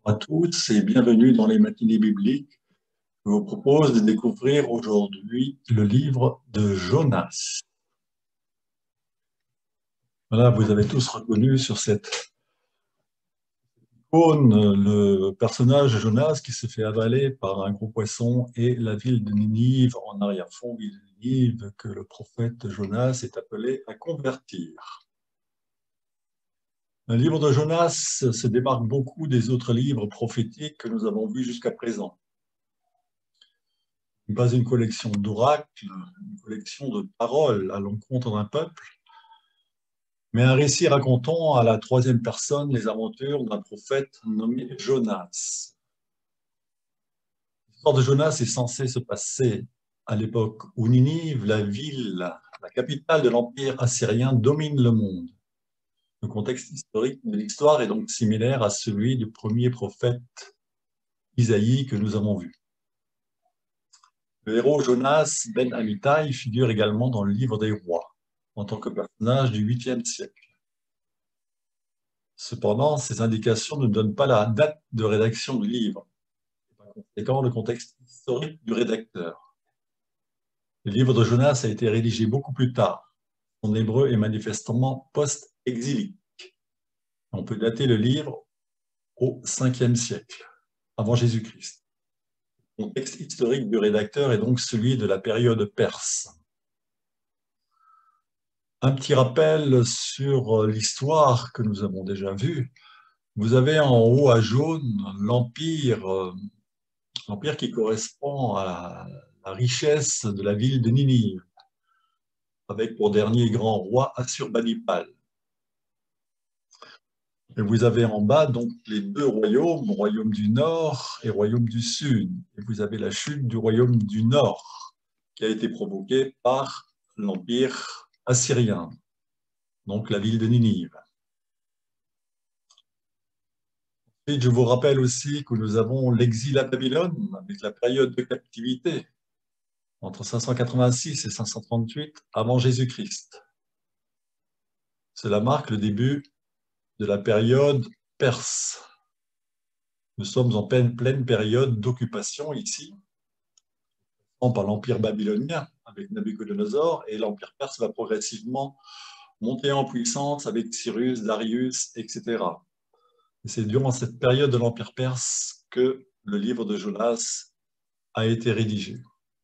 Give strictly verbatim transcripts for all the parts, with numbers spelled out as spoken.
À tous et bienvenue dans les matinées bibliques. Je vous propose de découvrir aujourd'hui le livre de Jonas. Voilà, vous avez tous reconnu sur cette icône le personnage de Jonas qui se fait avaler par un gros poisson et la ville de Ninive en arrière-fond, ville de Ninive que le prophète Jonas est appelé à convertir. Le livre de Jonas se démarque beaucoup des autres livres prophétiques que nous avons vus jusqu'à présent. Pas une collection d'oracles, une collection de paroles à l'encontre d'un peuple, mais un récit racontant à la troisième personne les aventures d'un prophète nommé Jonas. L'histoire de Jonas est censée se passer à l'époque où Ninive, la ville, la capitale de l'Empire assyrien, domine le monde. Le contexte historique de l'histoire est donc similaire à celui du premier prophète Isaïe que nous avons vu. Le héros Jonas ben Amittai figure également dans le livre des rois, en tant que personnage du huitième siècle. Cependant, ces indications ne donnent pas la date de rédaction du livre, et par conséquent le contexte historique du rédacteur. Le livre de Jonas a été rédigé beaucoup plus tard. Son hébreu est manifestement post-exilique. On peut dater le livre au cinquième siècle, avant Jésus-Christ. Le contexte historique du rédacteur est donc celui de la période perse. Un petit rappel sur l'histoire que nous avons déjà vue. Vous avez en haut à jaune l'empire, euh, l'empire qui correspond à la, la richesse de la ville de Ninive, avec pour dernier grand roi Assurbanipal. Et vous avez en bas donc les deux royaumes, royaume du Nord et royaume du Sud. Et vous avez la chute du royaume du Nord, qui a été provoquée par l'empire assyrien, donc la ville de Ninive. Et je vous rappelle aussi que nous avons l'exil à Babylone, avec la période de captivité, entre cinq cent quatre-vingt-six et cinq cent trente-huit avant Jésus-Christ. Cela marque le début de la période perse. Nous sommes en pleine, pleine période d'occupation ici, par l'Empire babylonien avec Nabuchodonosor, et l'Empire perse va progressivement monter en puissance avec Cyrus, Darius, et cetera. Et c'est durant cette période de l'Empire perse que le livre de Jonas a été rédigé.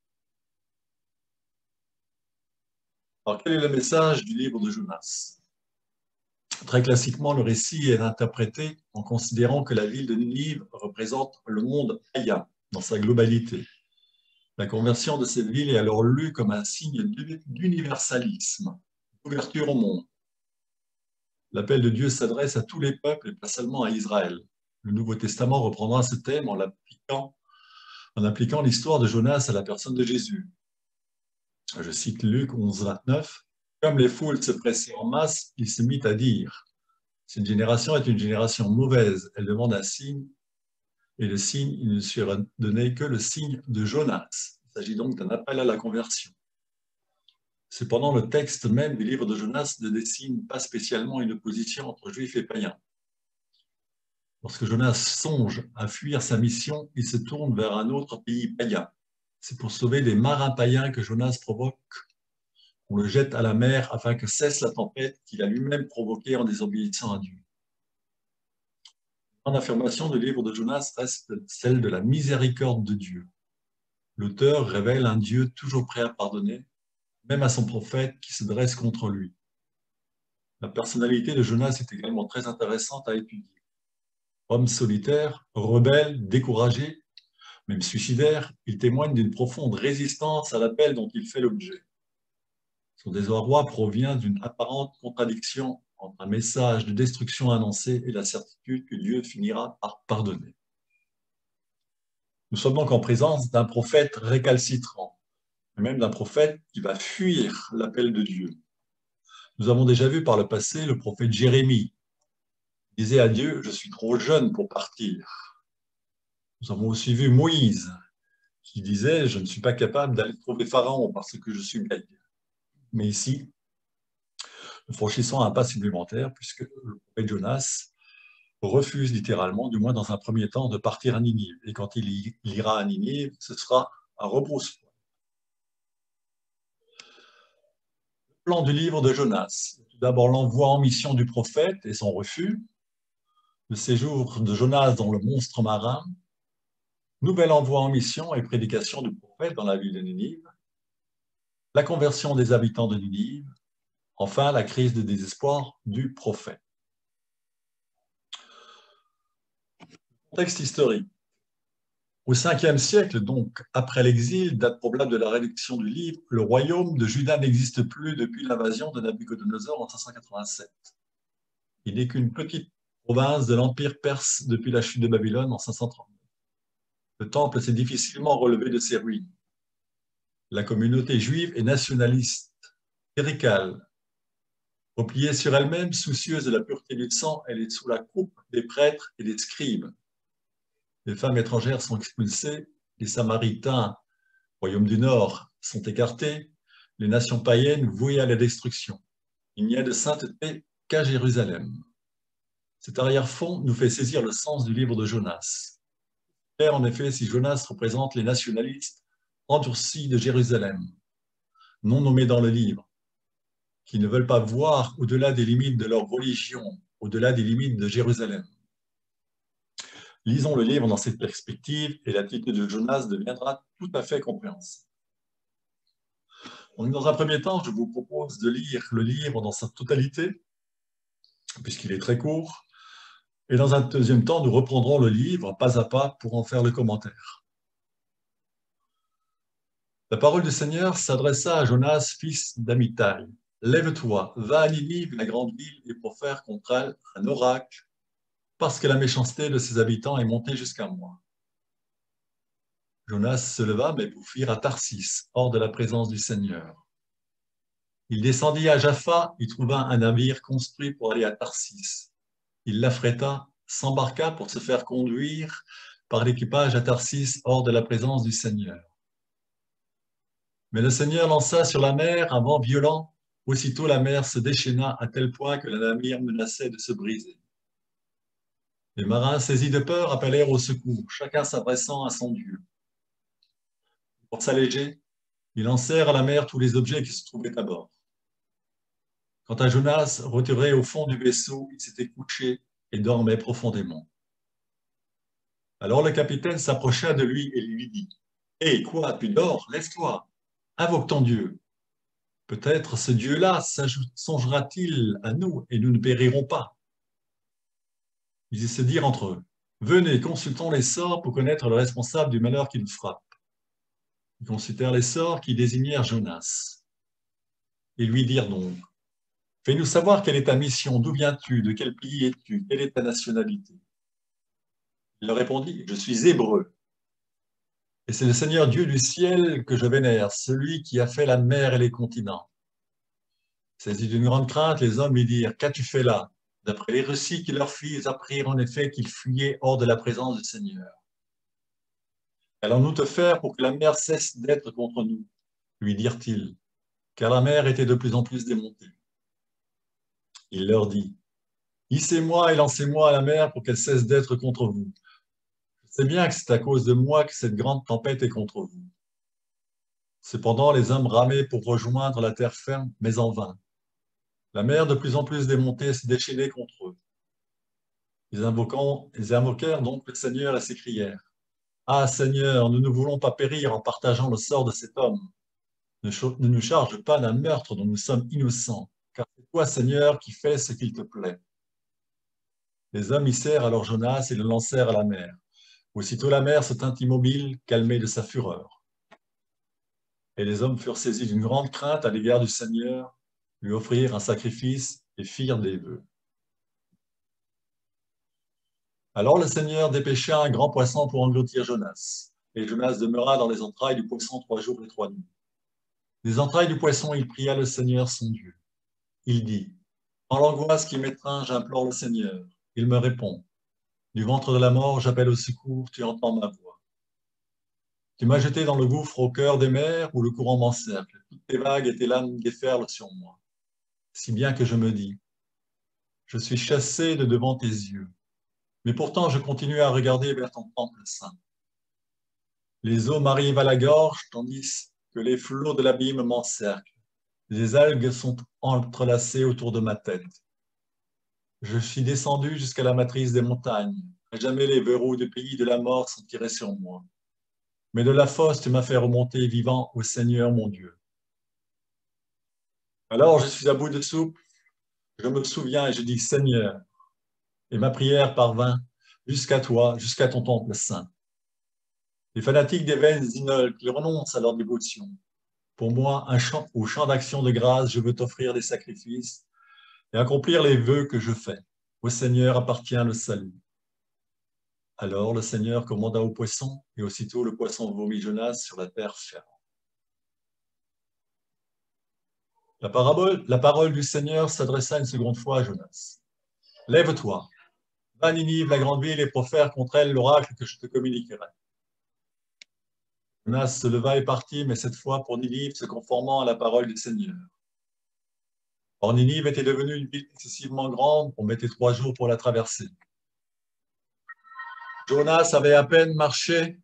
Alors, quel est le message du livre de Jonas? Très classiquement, le récit est interprété en considérant que la ville de Ninive représente le monde païen dans sa globalité. La conversion de cette ville est alors lue comme un signe d'universalisme, d'ouverture au monde. L'appel de Dieu s'adresse à tous les peuples et pas seulement à Israël. Le Nouveau Testament reprendra ce thème en l'appliquant, en appliquant l'histoire de Jonas à la personne de Jésus. Je cite Luc onze, vingt-neuf. « Comme les foules se pressaient en masse, il se mit à dire « Cette génération est une génération mauvaise, elle demande un signe, et le signe, il ne sera donné que le signe de Jonas. » Il s'agit donc d'un appel à la conversion. Cependant, le texte même du livre de Jonas ne dessine pas spécialement une opposition entre juifs et païens. Lorsque Jonas songe à fuir sa mission, il se tourne vers un autre pays païen. C'est pour sauver des marins païens que Jonas provoque. On le jette à la mer afin que cesse la tempête qu'il a lui-même provoquée en désobéissant à Dieu. En affirmation du livre de Jonas reste celle de la miséricorde de Dieu. L'auteur révèle un Dieu toujours prêt à pardonner, même à son prophète qui se dresse contre lui. La personnalité de Jonas est également très intéressante à étudier. Homme solitaire, rebelle, découragé, même suicidaire, il témoigne d'une profonde résistance à l'appel dont il fait l'objet. Son désarroi provient d'une apparente contradiction entre un message de destruction annoncé et la certitude que Dieu finira par pardonner. Nous sommes donc en présence d'un prophète récalcitrant, et même d'un prophète qui va fuir l'appel de Dieu. Nous avons déjà vu par le passé le prophète Jérémie. Il disait à Dieu, « Je suis trop jeune pour partir ». Nous avons aussi vu Moïse, qui disait, « Je ne suis pas capable d'aller trouver Pharaon parce que je suis bègue ». Mais ici, nous franchissons un pas supplémentaire puisque le prophète Jonas refuse littéralement, du moins dans un premier temps, de partir à Ninive. Et quand il, y, il ira à Ninive, ce sera à rebrousse-poil. Le plan du livre de Jonas. Tout d'abord, l'envoi en mission du prophète et son refus. Le séjour de Jonas dans le monstre marin. Nouvel envoi en mission et prédication du prophète dans la ville de Ninive. La conversion des habitants de Ninive. Enfin, la crise de désespoir du prophète. Contexte historique. Au cinquième siècle, donc après l'exil, date probable de la rédaction du livre, le royaume de Juda n'existe plus depuis l'invasion de Nabuchodonosor en cinq cent quatre-vingt-sept. Il n'est qu'une petite province de l'Empire perse depuis la chute de Babylone en cinq cent trente-neuf. Le temple s'est difficilement relevé de ses ruines. La communauté juive est nationaliste, cléricale. Repliée sur elle-même, soucieuse de la pureté du sang, elle est sous la coupe des prêtres et des scribes. Les femmes étrangères sont expulsées, les Samaritains, royaume du Nord, sont écartés, les nations païennes vouées à la destruction. Il n'y a de sainteté qu'à Jérusalem. Cet arrière-fond nous fait saisir le sens du livre de Jonas. Clair en effet si Jonas représente les nationalistes endurcis de Jérusalem, non nommés dans le livre, qui ne veulent pas voir au-delà des limites de leur religion, au-delà des limites de Jérusalem. Lisons le livre dans cette perspective et l'attitude de Jonas deviendra tout à fait compréhensible. Donc, dans un premier temps, je vous propose de lire le livre dans sa totalité, puisqu'il est très court, et dans un deuxième temps, nous reprendrons le livre pas à pas pour en faire le commentaire. La parole du Seigneur s'adressa à Jonas, fils d'Amittai. « Lève-toi, va à Ninive, la grande ville, et profère contre elle un oracle, parce que la méchanceté de ses habitants est montée jusqu'à moi. » Jonas se leva, mais pour fuir à Tarsis, hors de la présence du Seigneur. Il descendit à Jaffa, y trouva un navire construit pour aller à Tarsis. Il l'affréta, s'embarqua pour se faire conduire par l'équipage à Tarsis, hors de la présence du Seigneur. Mais le Seigneur lança sur la mer un vent violent. Aussitôt la mer se déchaîna à tel point que le navire menaçait de se briser. Les marins, saisis de peur, appelèrent au secours, chacun s'adressant à son Dieu. Pour s'alléger, ils lancèrent à la mer tous les objets qui se trouvaient à bord. Quant à Jonas, retiré au fond du vaisseau, il s'était couché et dormait profondément. Alors le capitaine s'approcha de lui et lui dit « Hé, quoi, tu dors? Lève-toi, invoque ton Dieu. Peut-être ce Dieu-là songera-t-il à nous et nous ne périrons pas. » Ils se dirent entre eux « Venez, consultons les sorts pour connaître le responsable du malheur qui nous frappe. » Ils consultèrent les sorts qui désignèrent Jonas. Ils lui dirent donc « Fais-nous savoir quelle est ta mission, d'où viens-tu, de quel pays es-tu, quelle est ta nationalité ?» Il leur répondit « Je suis hébreu. Et c'est le Seigneur Dieu du ciel que je vénère, celui qui a fait la mer et les continents. » Saisis d'une grande crainte, les hommes lui dirent « Qu'as-tu fait là ?» D'après les récits qu'ils leur firent, ils apprirent en effet qu'ils fuyaient hors de la présence du Seigneur. « Allons-nous te faire pour que la mer cesse d'être contre nous ?» lui dirent-ils, car la mer était de plus en plus démontée. Il leur dit « Hissez-moi et lancez-moi à la mer pour qu'elle cesse d'être contre vous. Je sais bien que c'est à cause de moi que cette grande tempête est contre vous. » Cependant, les hommes ramaient pour rejoindre la terre ferme, mais en vain. La mer, de plus en plus démontée, se déchaînait contre eux. Ils, ils invoquèrent donc le Seigneur et s'écrièrent « Ah Seigneur, nous ne voulons pas périr en partageant le sort de cet homme. Ne, ne nous charge pas d'un meurtre dont nous sommes innocents, car c'est toi, Seigneur, qui fais ce qu'il te plaît. » Les hommes hissèrent alors Jonas et le lancèrent à la mer. Aussitôt la mer se tint immobile, calmée de sa fureur. Et les hommes furent saisis d'une grande crainte à l'égard du Seigneur, lui offrirent un sacrifice et firent des vœux. Alors le Seigneur dépêcha un grand poisson pour engloutir Jonas, et Jonas demeura dans les entrailles du poisson trois jours et trois nuits. Des entrailles du poisson, il pria le Seigneur son Dieu. Il dit, « En l'angoisse qui m'étreint, j'implore le Seigneur. Il me répond, « Du ventre de la mort, j'appelle au secours, tu entends ma voix. Tu m'as jeté dans le gouffre au cœur des mers où le courant m'encercle. Toutes tes vagues et tes lames déferlent sur moi. Si bien que je me dis, je suis chassé de devant tes yeux. Mais pourtant, je continuais à regarder vers ton temple saint. Les eaux m'arrivent à la gorge, tandis que les flots de l'abîme m'encerclent. Les algues sont entrelacées autour de ma tête. Je suis descendu jusqu'à la matrice des montagnes. Et jamais les verrous du pays de la mort sont tirés sur moi. Mais de la fosse, tu m'as fait remonter vivant au Seigneur mon Dieu. Alors je suis à bout de souffle, je me souviens et je dis Seigneur, et ma prière parvint jusqu'à toi, jusqu'à ton temple saint. Les fanatiques des veines inolques renoncent à leur dévotion. Pour moi, un chant, au chant d'action de grâce, je veux t'offrir des sacrifices et accomplir les vœux que je fais. Au Seigneur appartient le salut. Alors le Seigneur commanda au poisson, et aussitôt le poisson vomit Jonas sur la terre ferme. La parabole, la parole du Seigneur s'adressa une seconde fois à Jonas. Lève-toi, va à Ninive, la grande ville, et profère contre elle l'oracle que je te communiquerai. Jonas se leva et partit, mais cette fois pour Ninive, se conformant à la parole du Seigneur. Or, Ninive était devenue une ville excessivement grande, on mettait trois jours pour la traverser. Jonas avait à peine marché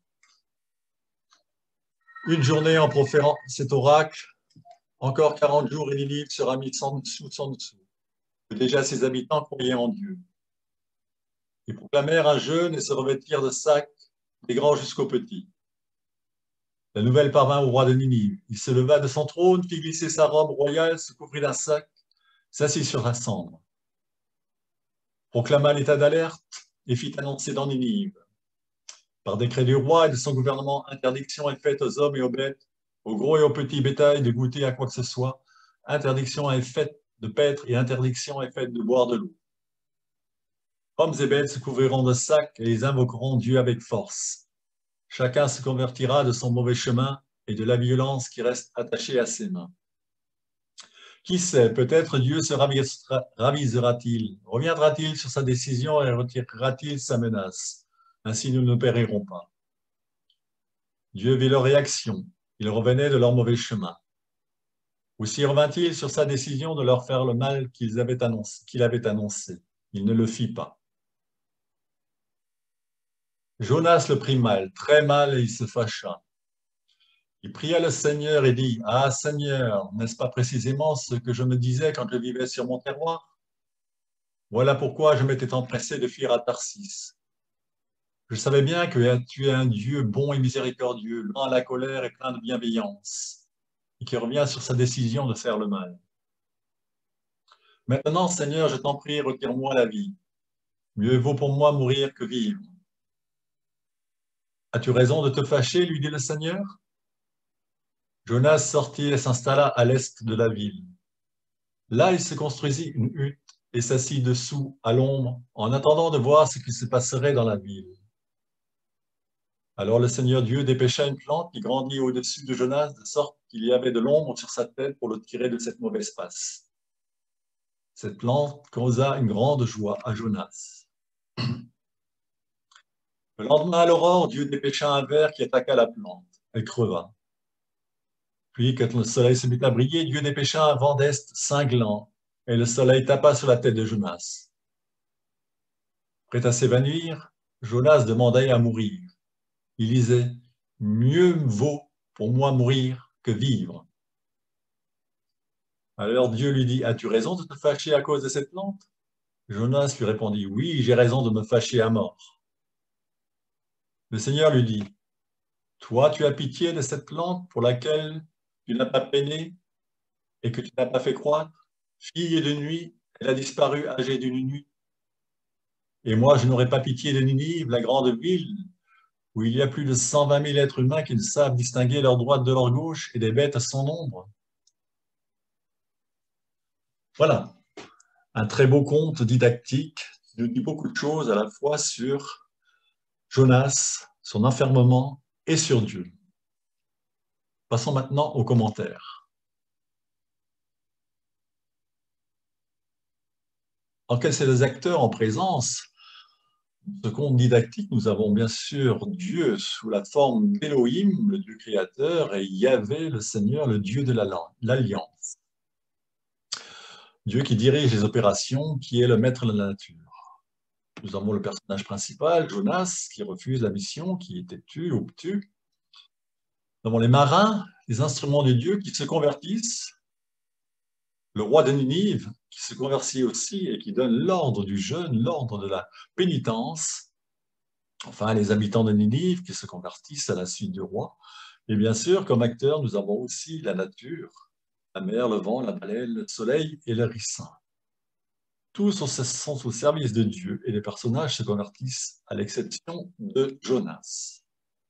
une journée en proférant cet oracle. Encore quarante jours et Ninive sera mis sans dessous, sans dessous. Déjà ses habitants croyaient en Dieu. Ils proclamèrent un jeûne et se revêtirent de sacs, des grands jusqu'aux petits. La nouvelle parvint au roi de Ninive. Il se leva de son trône, fit glisser sa robe royale, se couvrit d'un sac, s'assit sur la cendre, proclama l'état d'alerte et fit annoncer dans Ninive. Par décret du roi et de son gouvernement, interdiction est faite aux hommes et aux bêtes, aux gros et aux petits bétails de goûter à quoi que ce soit. Interdiction est faite de paître et interdiction est faite de boire de l'eau. Hommes et bêtes se couvriront de sacs et ils invoqueront Dieu avec force. Chacun se convertira de son mauvais chemin et de la violence qui reste attachée à ses mains. Qui sait, peut-être Dieu se ravisera-t-il, reviendra-t-il sur sa décision et retirera-t-il sa menace. Ainsi nous ne périrons pas. Dieu vit leur réaction, ils revenaient de leur mauvais chemin. Aussi revint-il sur sa décision de leur faire le mal qu'il avait annoncé, qu'il avait annoncé. Il ne le fit pas. Jonas le prit mal, très mal, et il se fâcha. Il pria le Seigneur et dit, « Ah Seigneur, n'est-ce pas précisément ce que je me disais quand je vivais sur mon terroir? Voilà pourquoi je m'étais empressé de fuir à Tarsis. Je savais bien que tu es un Dieu bon et miséricordieux, lent à la colère et plein de bienveillance, et qui revient sur sa décision de faire le mal. Maintenant, Seigneur, je t'en prie, retire-moi la vie. Mieux vaut pour moi mourir que vivre. As-tu raison de te fâcher, lui dit le Seigneur. Jonas sortit et s'installa à l'est de la ville. Là, il se construisit une hutte et s'assit dessous, à l'ombre, en attendant de voir ce qui se passerait dans la ville. Alors le Seigneur Dieu dépêcha une plante qui grandit au-dessus de Jonas, de sorte qu'il y avait de l'ombre sur sa tête pour le tirer de cette mauvaise passe. Cette plante causa une grande joie à Jonas. Le lendemain à l'aurore, Dieu dépêcha un ver qui attaqua la plante. Elle creva. Puis, quand le soleil se mit à briller, Dieu dépêcha un vent d'est cinglant, et le soleil tapa sur la tête de Jonas. Prêt à s'évanouir, Jonas demandait à mourir. Il disait, « Mieux vaut pour moi mourir que vivre. » Alors Dieu lui dit, « As-tu raison de te fâcher à cause de cette plante ?» Jonas lui répondit, « Oui, j'ai raison de me fâcher à mort. » Le Seigneur lui dit, « Toi, tu as pitié de cette plante pour laquelle tu n'as pas peiné et que tu n'as pas fait croître. Fille de nuit, elle a disparu âgée d'une nuit. Et moi, je n'aurais pas pitié de Ninive, la grande ville, où il y a plus de cent vingt mille êtres humains qui ne savent distinguer leur droite de leur gauche et des bêtes sans nombre. » Voilà, un très beau conte didactique qui nous dit beaucoup de choses à la fois sur Jonas, son enfermement et sur Dieu. Passons maintenant aux commentaires. En quels sont les acteurs en présence? Ce conte didactique, nous avons bien sûr Dieu sous la forme d'Élohim, le Dieu créateur, et Yahvé, le Seigneur, le Dieu de l'Alliance. Dieu qui dirige les opérations, qui est le maître de la nature. Nous avons le personnage principal, Jonas, qui refuse la mission, qui est têtu, obtus. Nous avons les marins, les instruments de Dieu qui se convertissent. Le roi de Ninive qui se convertit aussi et qui donne l'ordre du jeûne, l'ordre de la pénitence. Enfin, les habitants de Ninive qui se convertissent à la suite du roi. Et bien sûr, comme acteurs, nous avons aussi la nature, la mer, le vent, la baleine, le soleil et le ricin. Tous sont au service de Dieu et les personnages se convertissent à l'exception de Jonas.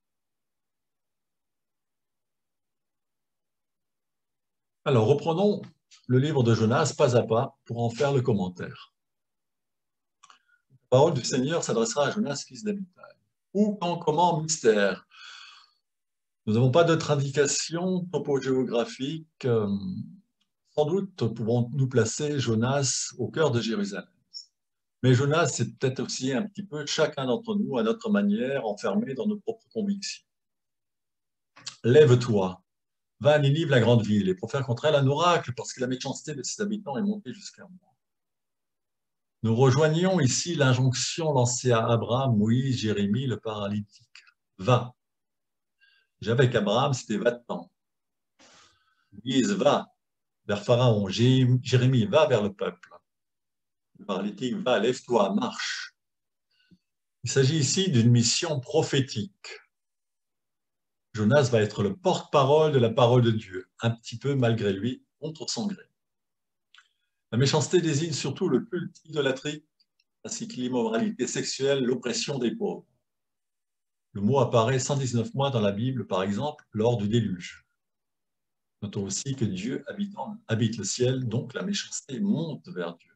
Alors, reprenons le livre de Jonas pas à pas pour en faire le commentaire. La parole du Seigneur s'adressera à Jonas, fils d'Amittai. Où, quand, comment, mystère. Nous n'avons pas d'autre indication topogéographique. Euh, sans doute pouvons-nous placer Jonas au cœur de Jérusalem. Mais Jonas, c'est peut-être aussi un petit peu chacun d'entre nous, à notre manière, enfermé dans nos propres convictions. Lève-toi, va à Ninive, la grande ville, et pour faire contre elle un oracle, parce que la méchanceté de ses habitants est montée jusqu'à moi. Nous rejoignons ici l'injonction lancée à Abraham, Moïse, Jérémie, le paralytique. Va. J'avais qu'Abraham, c'était va-t'en. Moïse, va vers Pharaon. Jérémie, va vers le peuple. Le paralytique, va, lève-toi, marche. Il s'agit ici d'une mission prophétique. Jonas va être le porte-parole de la parole de Dieu, un petit peu malgré lui, contre son gré. La méchanceté désigne surtout le culte idolâtrique, ainsi que l'immoralité sexuelle, l'oppression des pauvres. Le mot apparaît cent dix-neuf mois dans la Bible, par exemple, lors du déluge. Notons aussi que Dieu habitant, habite le ciel, donc la méchanceté monte vers Dieu.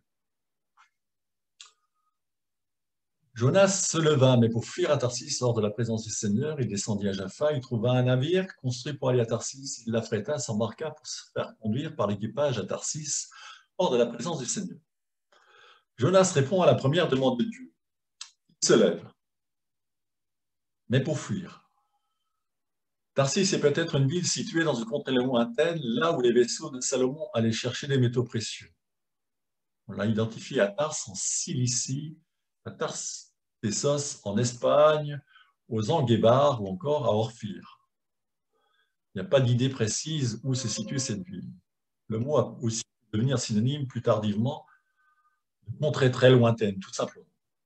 Jonas se leva, mais pour fuir à Tarsis hors de la présence du Seigneur, il descendit à Jaffa, il trouva un navire construit pour aller à Tarsis, il l'affréta, s'embarqua pour se faire conduire par l'équipage à Tarsis hors de la présence du Seigneur. Jonas répond à la première demande de Dieu. Il se lève, mais pour fuir. Tarsis est peut-être une ville située dans une contrée lointaine, là où les vaisseaux de Salomon allaient chercher des métaux précieux. On l'a identifié à Tars en Cilicie, à Tars Tessos en Espagne, aux Anguébar ou encore à Orphir. Il n'y a pas d'idée précise où se situe cette ville. Le mot a aussi pu devenir synonyme plus tardivement de contrée très lointaine, tout simplement.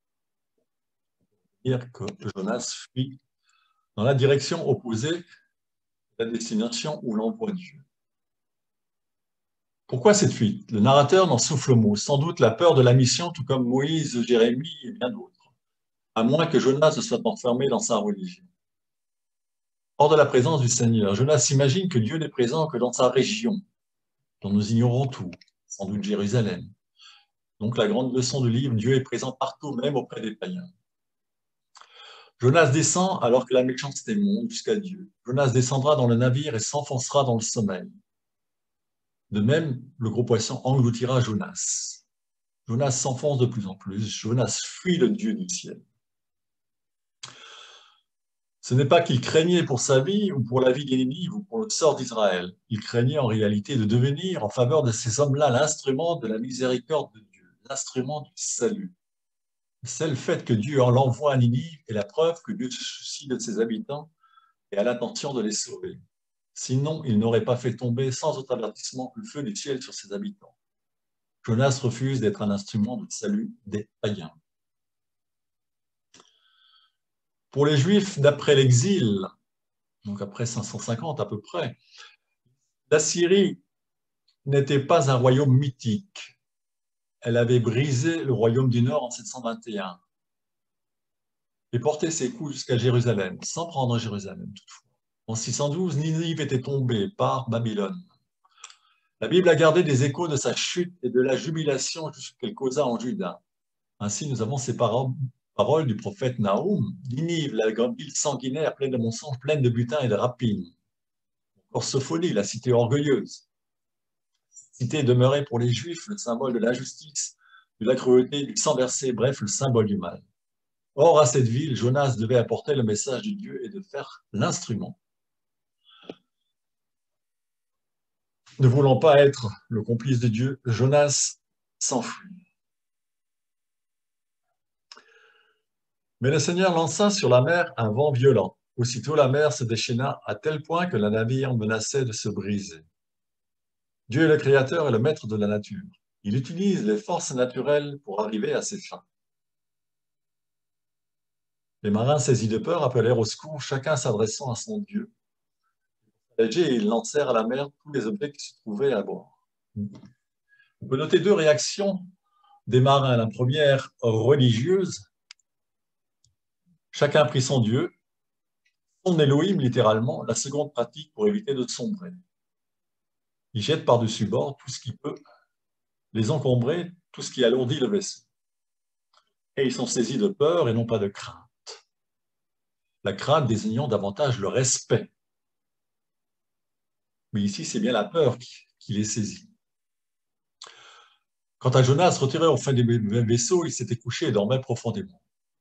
Dire que Jonas fuit dans la direction opposée de la destination où l'envoie Dieu. Pourquoi cette fuite? Le narrateur n'en souffle mot, sans doute la peur de la mission, tout comme Moïse, Jérémie et bien d'autres, à moins que Jonas se soit enfermé dans sa religion. Hors de la présence du Seigneur, Jonas s'imagine que Dieu n'est présent que dans sa région, dont nous ignorons tout, sans doute Jérusalem. Donc la grande leçon du livre, Dieu est présent partout, même auprès des païens. Jonas descend alors que la méchanceté monte jusqu'à Dieu. Jonas descendra dans le navire et s'enfoncera dans le sommeil. De même, le gros poisson engloutira Jonas. Jonas s'enfonce de plus en plus. Jonas fuit le Dieu du ciel. Ce n'est pas qu'il craignait pour sa vie ou pour la vie des Ninive ou pour le sort d'Israël. Il craignait en réalité de devenir, en faveur de ces hommes-là, l'instrument de la miséricorde de Dieu, l'instrument du salut. C'est le fait que Dieu en l'envoie à Ninive est la preuve que Dieu se soucie de ses habitants et a l'intention de les sauver. Sinon, il n'aurait pas fait tomber sans autre avertissement le feu du ciel sur ses habitants. Jonas refuse d'être un instrument de salut des païens. Pour les Juifs, d'après l'exil, donc après cinq cent cinquante à peu près, l'Assyrie n'était pas un royaume mythique. Elle avait brisé le royaume du Nord en sept cent vingt et un et porté ses coups jusqu'à Jérusalem, sans prendre Jérusalem toutefois. En six cent douze, Ninive était tombée par Babylone. La Bible a gardé des échos de sa chute et de la jubilation qu'elle causa en Juda. Ainsi, nous avons ces paroles, paroles du prophète Naoum. Ninive, la grande ville sanguinaire, pleine de mensonges, pleine de butin et de rapines. Encore Sophonie, la cité orgueilleuse. Cité demeurée pour les Juifs le symbole de l'injustice, de la cruauté, du sang versé, bref, le symbole du mal. Or, à cette ville, Jonas devait apporter le message de Dieu et de faire l'instrument. Ne voulant pas être le complice de Dieu, Jonas s'enfuit. Mais le Seigneur lança sur la mer un vent violent. Aussitôt la mer se déchaîna à tel point que le navire menaçait de se briser. Dieu est le créateur et le maître de la nature. Il utilise les forces naturelles pour arriver à ses fins. Les marins saisis de peur appelèrent au secours, chacun s'adressant à son Dieu. Et ils lancèrent à la mer tous les objets qui se trouvaient à bord. On peut noter deux réactions des marins. La première, religieuse. Chacun prit son Dieu, son Elohim littéralement. La seconde, pratique pour éviter de sombrer. Il jette par-dessus bord tout ce qui peut les encombrer, tout ce qui alourdit le vaisseau. Et ils sont saisis de peur et non pas de crainte. La crainte désignant davantage le respect. Mais ici, c'est bien la peur qui, qui les saisit. Quant à Jonas, retiré au fond du vaisseau, il s'était couché et dormait profondément.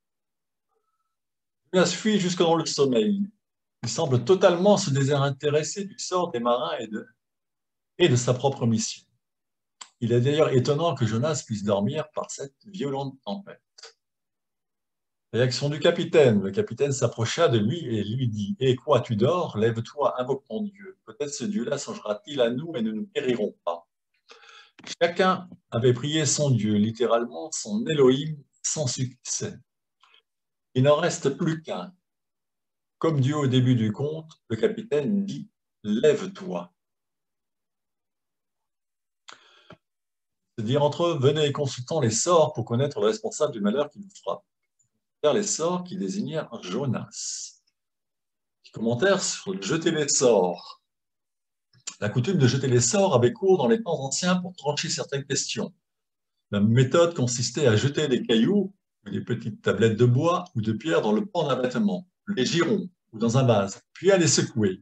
Jonas fuit jusque dans le sommeil. Il semble totalement se désintéresser du sort des marins et de, et de sa propre mission. Il est d'ailleurs étonnant que Jonas puisse dormir par cette violente tempête. Réaction du capitaine. Le capitaine s'approcha de lui et lui dit « Eh quoi, tu dors? Lève-toi, invoque ton Dieu. Peut-être ce Dieu-là songera-t-il à nous et nous ne périrons pas. » Chacun avait prié son Dieu, littéralement son Elohim, sans succès. Il n'en reste plus qu'un. Comme Dieu au début du conte, le capitaine dit « Lève-toi ». C'est-à-dire entre eux, venez et consultons les sorts pour connaître le responsable du malheur qui nous frappe. Faire les sorts qui désignèrent Jonas. Petit commentaire sur jeter les sorts. La coutume de jeter les sorts avait cours dans les temps anciens pour trancher certaines questions. La méthode consistait à jeter des cailloux, des petites tablettes de bois ou de pierre dans le pan d'un vêtement, les girons ou dans un vase, puis à les secouer.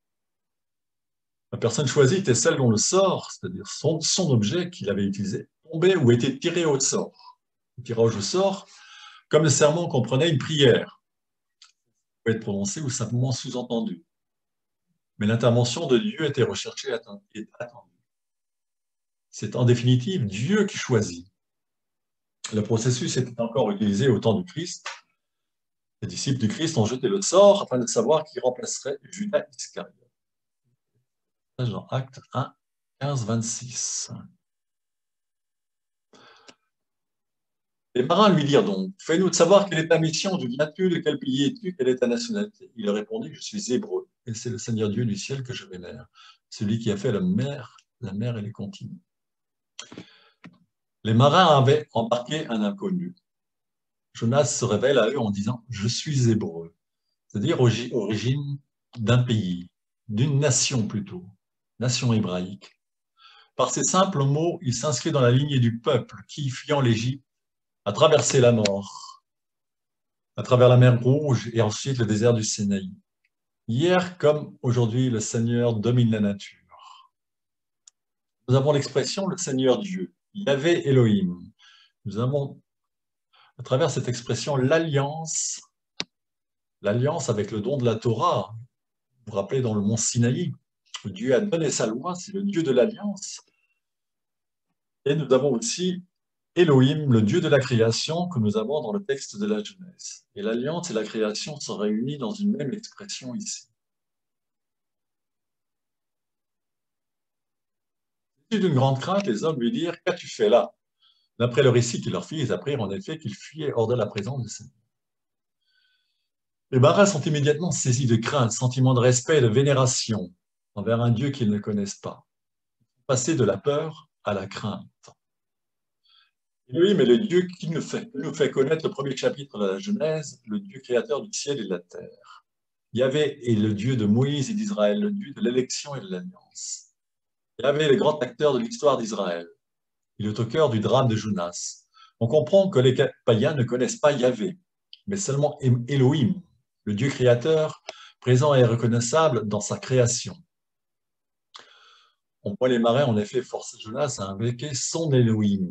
La personne choisie était celle dont le sort, c'est-à-dire son, son objet qu'il avait utilisé, tombait ou était tiré au sort. Le tirage au sort, comme le serment comprenait une prière, peut être prononcée ou simplement sous-entendue. Mais l'intervention de Dieu était recherchée et attendue. C'est en définitive Dieu qui choisit. Le processus était encore utilisé au temps du Christ. Les disciples du Christ ont jeté le sort afin de savoir qui remplacerait Judas Iscariote. Dans Acte un, quinze, vingt-six. Les marins lui dirent donc, « Fais-nous de savoir quelle est ta mission, d'où viens-tu, de quel pays es-tu, quelle est ta nationalité ?» Il répondit, « Je suis hébreu, et c'est le Seigneur Dieu du ciel que je vénère, celui qui a fait la mer, la mer et les continents. » Les marins avaient embarqué un inconnu. Jonas se révèle à eux en disant « Je suis hébreu », c'est-à-dire origine d'un pays, d'une nation plutôt, nation hébraïque. Par ces simples mots, il s'inscrit dans la lignée du peuple qui, fuyant l'Égypte, a traversé la mort, à travers la mer Rouge et ensuite le désert du Sinaï. Hier comme aujourd'hui, le Seigneur domine la nature. Nous avons l'expression le Seigneur Dieu, Yahvé Elohim. Nous avons à travers cette expression l'alliance, l'alliance avec le don de la Torah. Vous vous rappelez dans le mont Sinaï, où Dieu a donné sa loi, c'est le Dieu de l'alliance. Et nous avons aussi Elohim, le Dieu de la création, que nous avons dans le texte de la Genèse. Et l'alliance et la création sont réunies dans une même expression ici. D'une grande crainte, les hommes lui dirent « Qu'as-tu fait là ?» D'après le récit qu'il leur fit, ils apprirent en effet qu'ils fuyaient hors de la présence du Seigneur. Les marins sont immédiatement saisis de crainte, sentiment de respect et de vénération envers un Dieu qu'ils ne connaissent pas. Passer de la peur à la crainte. Elohim est le Dieu qui nous fait, nous fait connaître le premier chapitre de la Genèse, le Dieu créateur du ciel et de la terre. Yahvé est le Dieu de Moïse et d'Israël, le Dieu de l'élection et de l'alliance. Yahvé est le grand acteur de l'histoire d'Israël. Il est au cœur du drame de Jonas. On comprend que les païens ne connaissent pas Yahvé, mais seulement Elohim, le Dieu créateur, présent et reconnaissable dans sa création. On voit les marins en effet forcer Jonas à invoquer son Elohim,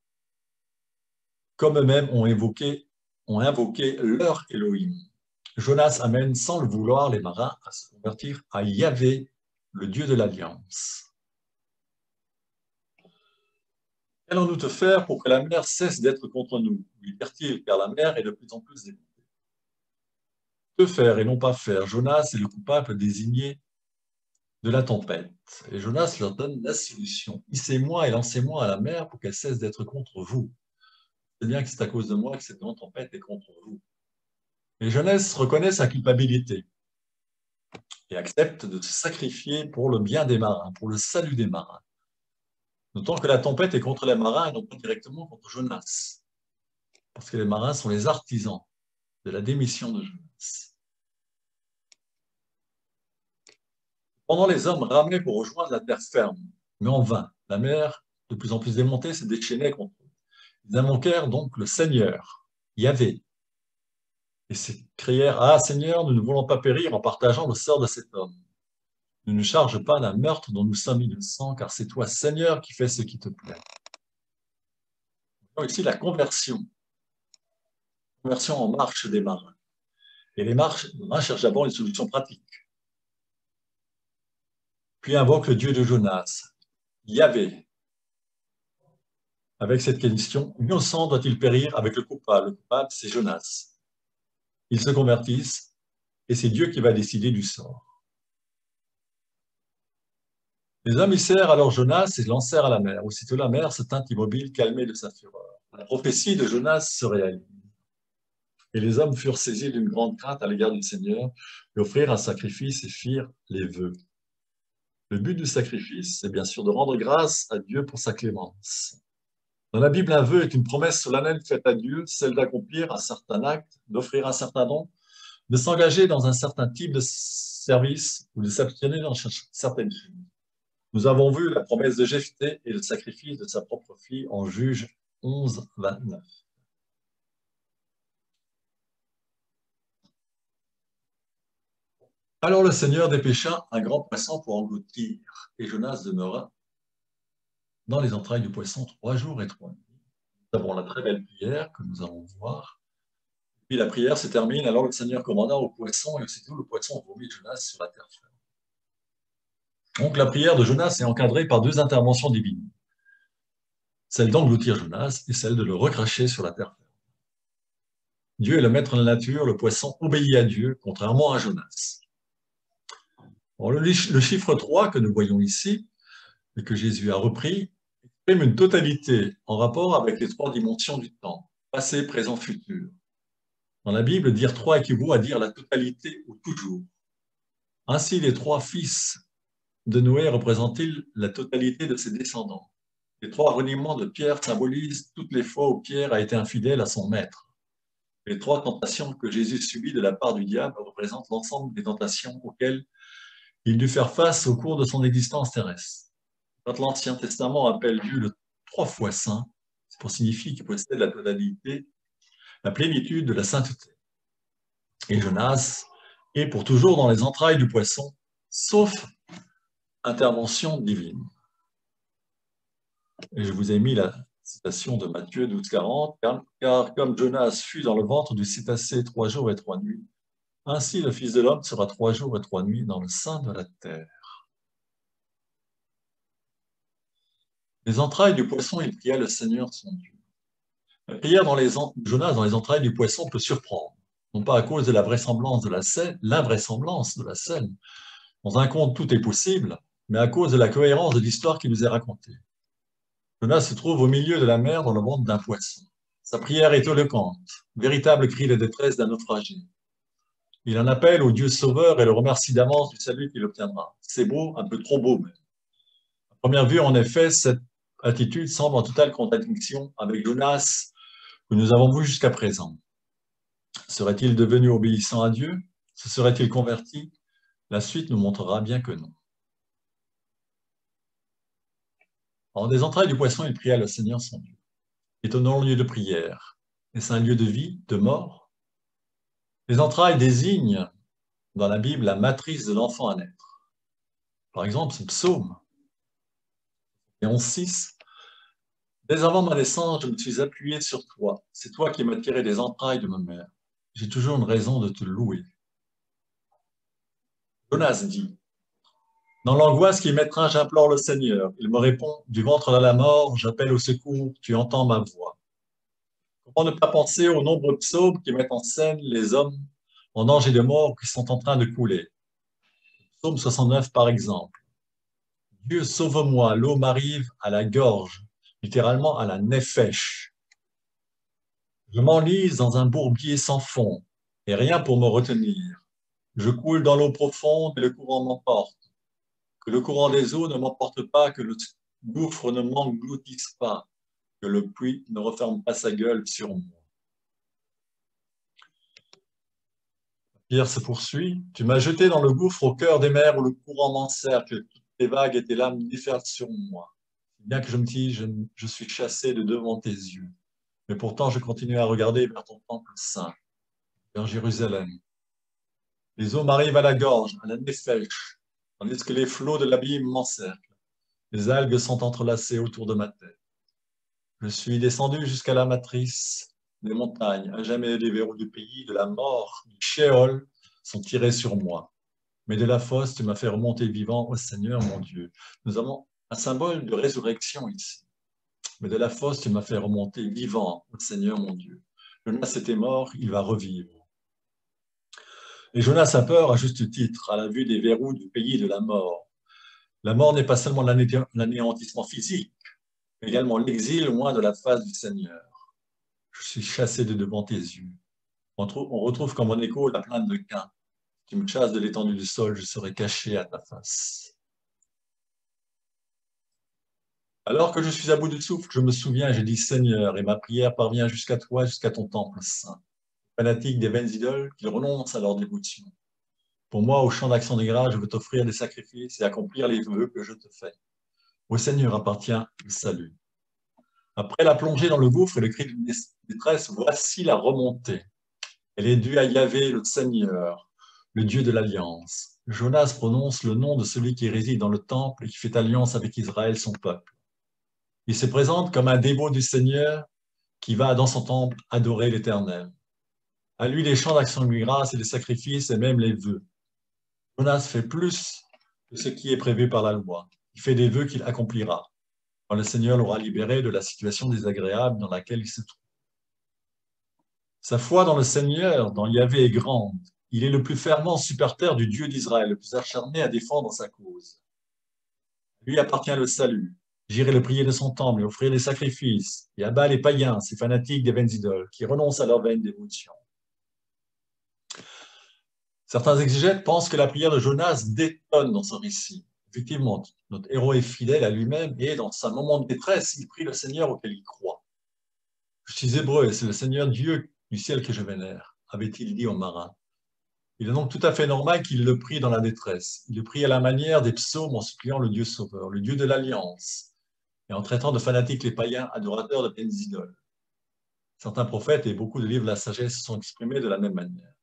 comme eux-mêmes ont, évoqué, ont invoqué leur Elohim. Jonas amène sans le vouloir les marins à se convertir à Yahvé, le Dieu de l'Alliance. Qu'allons-nous te faire pour que la mer cesse d'être contre nous? Lui dirent-ils, car la mer est de plus en plus démontée. peut faire et non pas faire. Jonas est le coupable désigné de la tempête. Et Jonas leur donne la solution. Hissez-moi et lancez-moi à la mer pour qu'elle cesse d'être contre vous. C'est bien que c'est à cause de moi que cette grande tempête est contre vous. Et Jonas reconnaît sa culpabilité et accepte de se sacrifier pour le bien des marins, pour le salut des marins. Notons que la tempête est contre les marins et non pas directement contre Jonas, parce que les marins sont les artisans de la démission de Jonas. Pendant les hommes ramaient pour rejoindre la terre ferme, mais en vain. La mer, de plus en plus démontée, se déchaînait contre eux. Ils invoquèrent donc le Seigneur, Yahvé, et s'écrièrent « Ah Seigneur, nous ne voulons pas périr en partageant le sort de cet homme. Ne nous charge pas d'un meurtre dont nous sommes innocents, car c'est toi, Seigneur, qui fais ce qui te plaît. » Ici, la conversion. Conversion en marche des marins. Et les marins cherchent d'abord une solution pratique. Puis invoque le Dieu de Jonas, Yahvé, avec cette question, innocent doit-il périr avec le coupable? Le coupable, c'est Jonas. Ils se convertissent et c'est Dieu qui va décider du sort. Les hommes hissèrent alors Jonas et lancèrent à la mer. Aussitôt la mer se tint immobile, calmée de sa fureur. La prophétie de Jonas se réalise. Et les hommes furent saisis d'une grande crainte à l'égard du Seigneur et offrirent un sacrifice et firent les vœux. Le but du sacrifice, c'est bien sûr de rendre grâce à Dieu pour sa clémence. Dans la Bible, un vœu est une promesse solennelle faite à Dieu, celle d'accomplir un certain acte, d'offrir un certain don, de s'engager dans un certain type de service ou de s'abstenir dans certaines choses. Nous avons vu la promesse de Jephthé et le sacrifice de sa propre fille en Juge onze, vingt-neuf. Alors le Seigneur dépêcha un grand poisson pour engloutir, et Jonas demeura dans les entrailles du poisson trois jours et trois nuits. Nous avons la très belle prière que nous allons voir. Puis la prière se termine, alors le Seigneur commanda au poisson, et aussitôt le poisson vomit Jonas sur la terre ferme. Donc la prière de Jonas est encadrée par deux interventions divines, celle d'engloutir Jonas et celle de le recracher sur la terre ferme. Dieu est le maître de la nature, le poisson obéit à Dieu, contrairement à Jonas. Bon, le, le chiffre trois que nous voyons ici, et que Jésus a repris, exprime une totalité en rapport avec les trois dimensions du temps, passé, présent, futur. Dans la Bible, dire trois équivaut à dire la totalité ou toujours. Ainsi, les trois fils de Noé représentent-ils la totalité de ses descendants. Les trois reniements de Pierre symbolisent toutes les fois où Pierre a été infidèle à son maître. Les trois tentations que Jésus subit de la part du diable représentent l'ensemble des tentations auxquelles il dut faire face au cours de son existence terrestre. Quand l'Ancien Testament appelle Dieu le trois fois saint, c'est pour signifier qu'il possède la totalité, la plénitude de la sainteté. Et Jonas est pour toujours dans les entrailles du poisson, sauf intervention divine. Et je vous ai mis la citation de Matthieu douze, quarante, car, car comme Jonas fut dans le ventre du cétacé trois jours et trois nuits, ainsi le Fils de l'homme sera trois jours et trois nuits dans le sein de la terre. Les entrailles du poisson, il pria le Seigneur son Dieu. La prière dans les en... Jonas dans les entrailles du poisson peut surprendre, non pas à cause de la vraisemblance de la scène, l'invraisemblance de la scène. Dans un conte, tout est possible, mais à cause de la cohérence de l'histoire qui nous est racontée. Jonas se trouve au milieu de la mer dans le ventre d'un poisson. Sa prière est éloquente, véritable cri de détresse d'un naufragé. Il en appelle au Dieu sauveur et le remercie d'avance du salut qu'il obtiendra. C'est beau, un peu trop beau même. À première vue, en effet, cette attitude semble en totale contradiction avec Jonas que nous avons vu jusqu'à présent. Serait-il devenu obéissant à Dieu? Se serait-il converti? La suite nous montrera bien que non. En des entrailles du poisson, il pria le Seigneur son Dieu. Étonnant lieu de prière. Est-ce un lieu de vie, de mort? Les entrailles désignent dans la Bible la matrice de l'enfant à naître. Par exemple, ce psaume, et onze six, « Dès avant ma naissance, je me suis appuyé sur toi. C'est toi qui m'as tiré des entrailles de ma mère. J'ai toujours une raison de te louer. » Jonas dit, « Dans l'angoisse qui m'étreint, j'implore le Seigneur. Il me répond, du ventre de la mort, j'appelle au secours, tu entends ma voix. » Comment ne pas penser aux nombreux psaumes qui mettent en scène les hommes en danger de mort, qui sont en train de couler. Psaume soixante-neuf, par exemple. Dieu, sauve-moi, l'eau m'arrive à la gorge, littéralement à la nefesh. Je m'enlise dans un bourbier sans fond, et rien pour me retenir. Je coule dans l'eau profonde et le courant m'emporte. Que le courant des eaux ne m'emporte pas, que le gouffre ne m'engloutisse pas, que le puits ne referme pas sa gueule sur moi. Pierre se poursuit. Tu m'as jeté dans le gouffre au cœur des mers où le courant m'encercle, toutes les vagues et tes lames déferlent sur moi. Bien que je me dise, je, je suis chassé de devant tes yeux. Mais pourtant, je continue à regarder vers ton temple saint, vers Jérusalem. Les eaux m'arrivent à la gorge, à la nefesh, tandis que les flots de l'abîme m'encerclent. Les algues sont entrelacées autour de ma tête. Je suis descendu jusqu'à la matrice des montagnes. À jamais les verrous du pays, de la mort, du Sheol, sont tirés sur moi. Mais de la fosse, tu m'as fait remonter vivant, ô Seigneur mon Dieu. Nous avons un symbole de résurrection ici. Mais de la fosse, tu m'as fait remonter vivant, ô Seigneur mon Dieu. Jonas était mort, il va revivre. Et Jonas a peur à juste titre, à la vue des verrous du pays de la mort. La mort n'est pas seulement l'anéantissement physique, mais également l'exil loin de la face du Seigneur. Je suis chassé de devant tes yeux. On, trouve, on retrouve comme en écho la plainte de Cain. Tu me chasses de l'étendue du sol, je serai caché à ta face. Alors que je suis à bout de souffle, je me souviens, j'ai dit Seigneur, et ma prière parvient jusqu'à toi, jusqu'à ton temple saint. Fanatiques des vaines idoles, qu'ils renoncent à leur dévotion. Pour moi, au champ d'action des grâces, je veux t'offrir des sacrifices et accomplir les vœux que je te fais. Au Seigneur appartient le salut. Après la plongée dans le gouffre et le cri de détresse, voici la remontée. Elle est due à Yahvé, le Seigneur, le Dieu de l'Alliance. Jonas prononce le nom de celui qui réside dans le temple et qui fait alliance avec Israël, son peuple. Il se présente comme un dévot du Seigneur qui va dans son temple adorer l'Éternel. À lui les chants d'action de grâce et les sacrifices et même les vœux. Jonas fait plus que ce qui est prévu par la loi. Il fait des vœux qu'il accomplira, quand le Seigneur l'aura libéré de la situation désagréable dans laquelle il se trouve. Sa foi dans le Seigneur, dans Yahvé, est grande. Il est le plus fervent supporter du Dieu d'Israël, le plus acharné à défendre sa cause. Lui appartient le salut. J'irai le prier de son temple et offrir des sacrifices, et abat les païens, ces fanatiques des vaines idoles, qui renoncent à leur vaine dévotion. Certains exégètes pensent que la prière de Jonas détonne dans son récit. Effectivement, notre héros est fidèle à lui-même et dans sa moment de détresse, il prie le Seigneur auquel il croit. Je suis hébreu et c'est le Seigneur Dieu du ciel que je vénère, avait-il dit aux marins. Il est donc tout à fait normal qu'il le prie dans la détresse. Il le prie à la manière des psaumes en suppliant le Dieu sauveur, le Dieu de l'Alliance, et en traitant de fanatiques les païens adorateurs de vaines idoles. Certains prophètes et beaucoup de livres de la sagesse se sont exprimés de la même manière.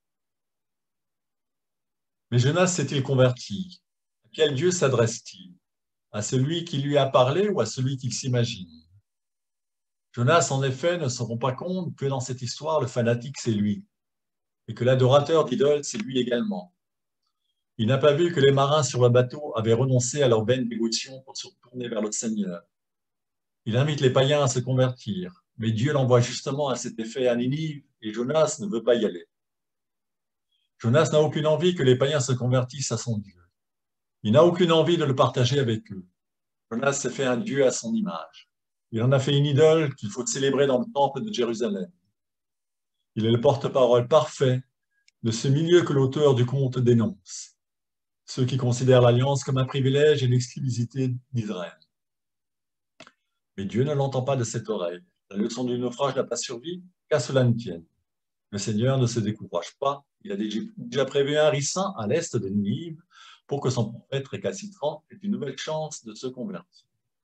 Mais Jonas s'est-il converti? À quel Dieu s'adresse-t-il? À celui qui lui a parlé ou à celui qu'il s'imagine? Jonas, en effet, ne se rend pas compte que dans cette histoire, le fanatique, c'est lui, et que l'adorateur d'idoles, c'est lui également. Il n'a pas vu que les marins sur le bateau avaient renoncé à leur vaine dévotion pour se tourner vers le Seigneur. Il invite les païens à se convertir, mais Dieu l'envoie justement à cet effet à Ninive, et Jonas ne veut pas y aller. Jonas n'a aucune envie que les païens se convertissent à son Dieu. Il n'a aucune envie de le partager avec eux. Jonas s'est fait un Dieu à son image. Il en a fait une idole qu'il faut célébrer dans le temple de Jérusalem. Il est le porte-parole parfait de ce milieu que l'auteur du conte dénonce, ceux qui considèrent l'alliance comme un privilège et l'exclusivité d'Israël. Mais Dieu ne l'entend pas de cette oreille. La leçon du naufrage n'a pas survécu, qu'à cela ne tienne. Le Seigneur ne se décourage pas. Il a déjà prévu un ricin à l'est de Ninive pour que son prophète récalcitrant ait une nouvelle chance de se convertir.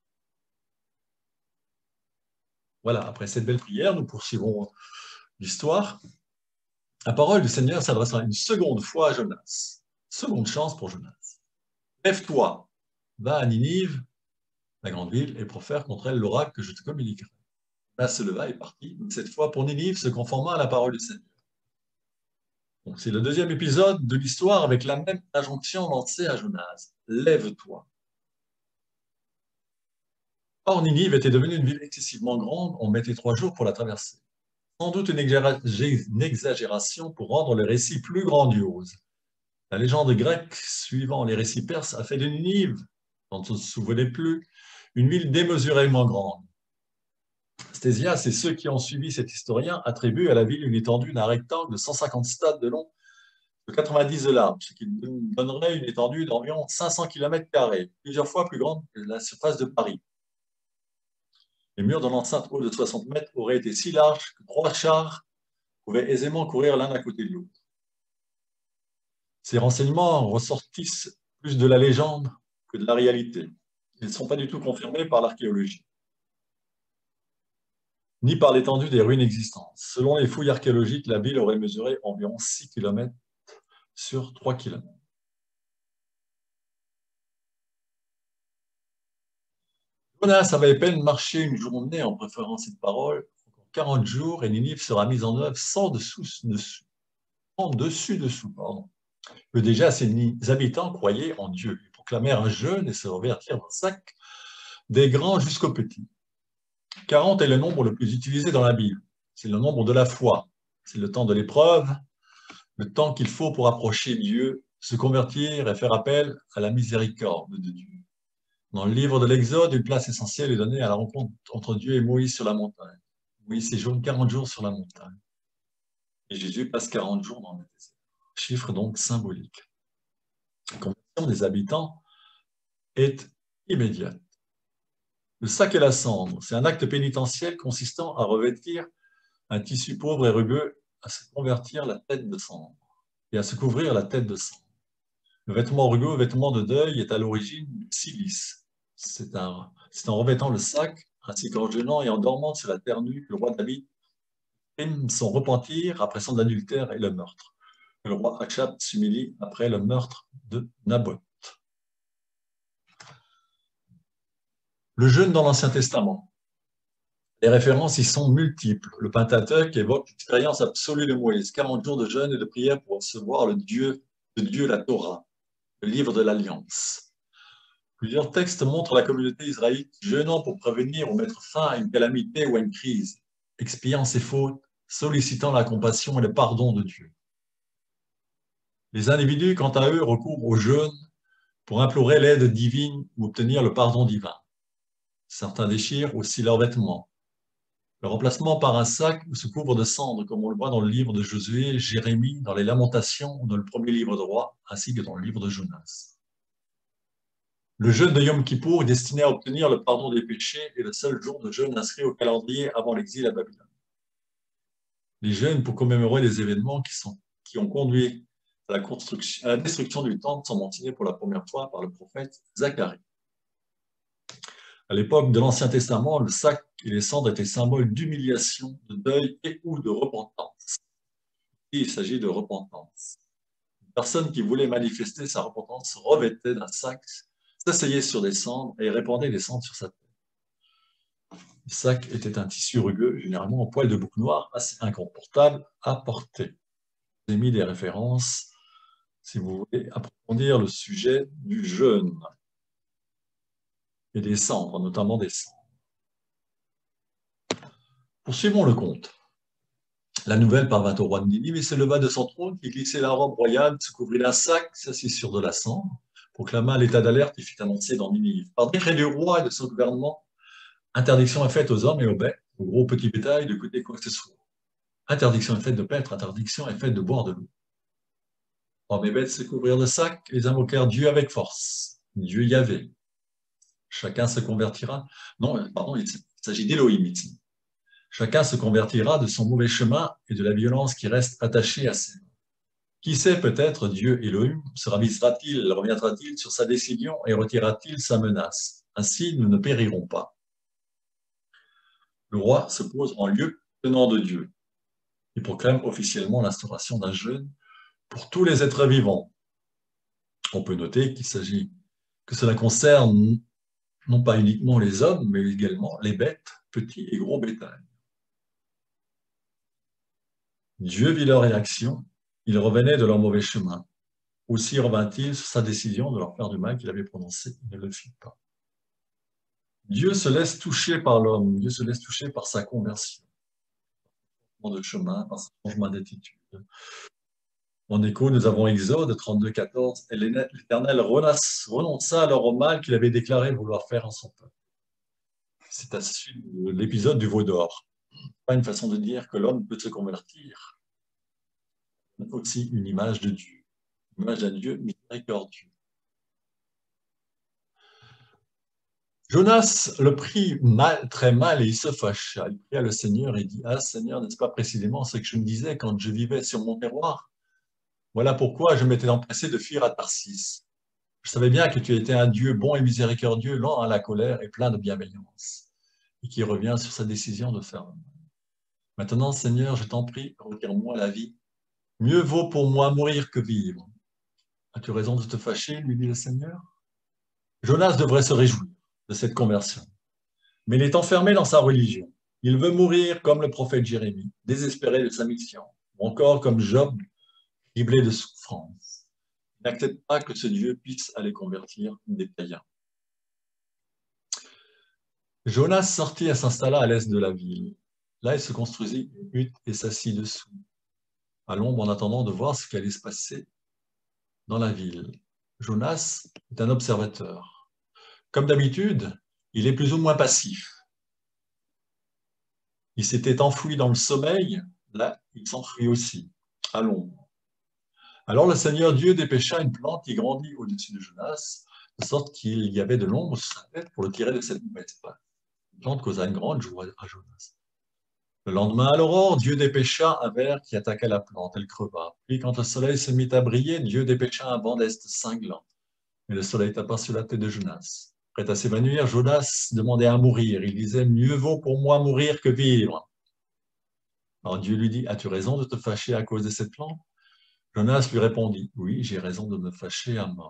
Voilà, après cette belle prière, nous poursuivons l'histoire. La parole du Seigneur s'adressera une seconde fois à Jonas. Seconde chance pour Jonas. Lève-toi, va à Ninive, la grande ville, et profère contre elle l'oracle que je te communiquerai. Jonas se leva et partit, mais cette fois pour Ninive, se conformant à la parole du Seigneur. C'est le deuxième épisode de l'histoire avec la même injonction lancée à Jonas. Lève-toi. Or, Ninive était devenue une ville excessivement grande, on mettait trois jours pour la traverser. Sans doute une, exagéra- une exagération pour rendre le récit plus grandiose. La légende grecque, suivant les récits perses, a fait de Ninive, dont on ne se souvenait plus, une ville démesurément grande. Stésias et ceux qui ont suivi cet historien attribuent à la ville une étendue d'un rectangle de cent cinquante stades de long, de quatre-vingt-dix de large, ce qui donnerait une étendue d'environ cinq cents kilomètres carrés, plusieurs fois plus grande que la surface de Paris. Les murs de l'enceinte haute de soixante mètres auraient été si larges que trois chars pouvaient aisément courir l'un à côté de l'autre. Ces renseignements ressortissent plus de la légende que de la réalité. Ils ne sont pas du tout confirmés par l'archéologie, ni par l'étendue des ruines existantes. Selon les fouilles archéologiques, la ville aurait mesuré environ six kilomètres sur trois kilomètres. Jonas avait à peine marché une journée en préférant cette parole. quarante jours et Ninive sera mise en œuvre sans dessous, dessous, sans dessus dessous. Pardon. Que déjà ses habitants croyaient en Dieu. Ils proclamèrent un jeûne et se revertirent dans le sac, des grands jusqu'aux petits. quarante est le nombre le plus utilisé dans la Bible. C'est le nombre de la foi. C'est le temps de l'épreuve, le temps qu'il faut pour approcher Dieu, se convertir et faire appel à la miséricorde de Dieu. Dans le livre de l'Exode, une place essentielle est donnée à la rencontre entre Dieu et Moïse sur la montagne. Moïse séjourne quarante jours sur la montagne. Et Jésus passe quarante jours dans le désert. Chiffre donc symbolique. La conversion des habitants est immédiate. Le sac et la cendre, c'est un acte pénitentiel consistant à revêtir un tissu pauvre et rugueux, à se convertir la tête de cendre et à se couvrir la tête de cendre. Le vêtement rugueux, vêtement de deuil, est à l'origine du cilice. C'est un, c'est en revêtant le sac, ainsi qu'en jeûnant et en dormant sur la terre nue, que le roi David exprime son repentir après son adultère et le meurtre. Le roi Achab s'humilie après le meurtre de Naboth. Le jeûne dans l'Ancien Testament. Les références y sont multiples. Le Pentateuque évoque l'expérience absolue de Moïse, quarante jours de jeûne et de prière pour recevoir le Dieu, de Dieu la Torah, le livre de l'Alliance. Plusieurs textes montrent la communauté israélite jeûnant pour prévenir ou mettre fin à une calamité ou à une crise, expiant ses fautes, sollicitant la compassion et le pardon de Dieu. Les individus, quant à eux, recourent au jeûne pour implorer l'aide divine ou obtenir le pardon divin. Certains déchirent aussi leurs vêtements. Le remplacement par un sac ou se couvre de cendres, comme on le voit dans le livre de Josué, Jérémie, dans les Lamentations ou dans le premier livre de Rois, ainsi que dans le livre de Jonas. Le jeûne de Yom Kippour est destiné à obtenir le pardon des péchés et le seul jour de jeûne inscrit au calendrier avant l'exil à Babylone. Les jeûnes pour commémorer les événements qui, sont, qui ont conduit à la, construction, à la destruction du temple sont mentionnés pour la première fois par le prophète Zacharie. À l'époque de l'Ancien Testament, le sac et les cendres étaient symboles d'humiliation, de deuil et ou de repentance. Et il s'agit de repentance. Une personne qui voulait manifester sa repentance se revêtait d'un sac, s'asseyait sur des cendres et répandait des cendres sur sa tête. Le sac était un tissu rugueux, généralement en poil de bouc noir, assez inconfortable à porter. J'ai mis des références si vous voulez approfondir le sujet du jeûne et des cendres, notamment des cendres. Poursuivons le conte. La nouvelle parvint au roi de Ninive et se leva de son trône, qui glissait la robe royale, se couvrit d'un sac, s'assit sur de la cendre, proclama l'état d'alerte et fit annoncer dans Ninive. Par décret du roi et de son gouvernement, interdiction est faite aux hommes et aux bêtes, aux gros petits bétail, de goûter quoi que ce soit. Interdiction est faite de paître, interdiction est faite de boire de l'eau. Hommes et bêtes se couvrirent de sacs, ils invoquèrent Dieu avec force. Dieu Yahvé. Chacun se convertira. Non, pardon, il s'agit d'Élohim ici. Chacun se convertira de son mauvais chemin et de la violence qui reste attachée à ses mains. Qui sait, peut-être Dieu Elohim se ravisera-t-il, reviendra-t-il sur sa décision et retirera-t-il sa menace. Ainsi, nous ne périrons pas. Le roi se pose en lieu tenant de Dieu. Il proclame officiellement l'instauration d'un jeûne pour tous les êtres vivants. On peut noter qu'il s'agit que cela concerne non pas uniquement les hommes, mais également les bêtes, petits et gros bétail. Dieu vit leur réaction, ils revenaient de leur mauvais chemin. Aussi revint-il sur sa décision de leur faire du mal qu'il avait prononcé, il ne le fit pas. Dieu se laisse toucher par l'homme, Dieu se laisse toucher par sa conversion. de chemin, par ce changement d'attitude. En écho, nous avons Exode trente-deux, quatorze. Et l'Éternel renonça alors au mal qu'il avait déclaré vouloir faire en son peuple. C'est à l'épisode du veau d'or. Pas une façon de dire que l'homme peut se convertir. C'est aussi une image de Dieu, une image d'un Dieu miséricordieux. Jonas le prit mal, très mal et il se fâcha. Il pria le Seigneur et dit « Ah Seigneur, n'est-ce pas précisément ce que je me disais quand je vivais sur mon terroir? Voilà pourquoi je m'étais empressé de fuir à Tarsis. Je savais bien que tu étais un Dieu bon et miséricordieux, lent à la colère et plein de bienveillance, et qui revient sur sa décision de faire le mal. Maintenant, Seigneur, je t'en prie, retire-moi la vie. Mieux vaut pour moi mourir que vivre. As-tu raison de te fâcher, lui dit le Seigneur. Jonas devrait se réjouir de cette conversion, mais il est enfermé dans sa religion. Il veut mourir comme le prophète Jérémie, désespéré de sa mission, ou encore comme Job, criblé de souffrance. Il n'accepte pas que ce Dieu puisse aller convertir des païens. Jonas sortit et s'installa à l'est de la ville. Là, il se construisit une hutte et s'assit dessous, à l'ombre en attendant de voir ce qui allait se passer dans la ville. Jonas est un observateur. Comme d'habitude, il est plus ou moins passif. Il s'était enfoui dans le sommeil, là, il s'enfuit aussi, à l'ombre. Alors le Seigneur Dieu dépêcha une plante qui grandit au-dessus de Jonas, de sorte qu'il y avait de l'ombre sur sa tête pour le tirer de cette mauvaise passe. La plante causa une grande joie à Jonas. Le lendemain à l'aurore, Dieu dépêcha un ver qui attaqua la plante, elle creva. Puis quand le soleil se mit à briller, Dieu dépêcha un vent d'est cinglant. Et le soleil tapa sur la tête de Jonas. Prêt à s'évanouir, Jonas demandait à mourir. Il disait « Mieux vaut pour moi mourir que vivre ». Alors Dieu lui dit « As-tu raison de te fâcher à cause de cette plante ?» Jonas lui répondit « Oui, j'ai raison de me fâcher à mort. »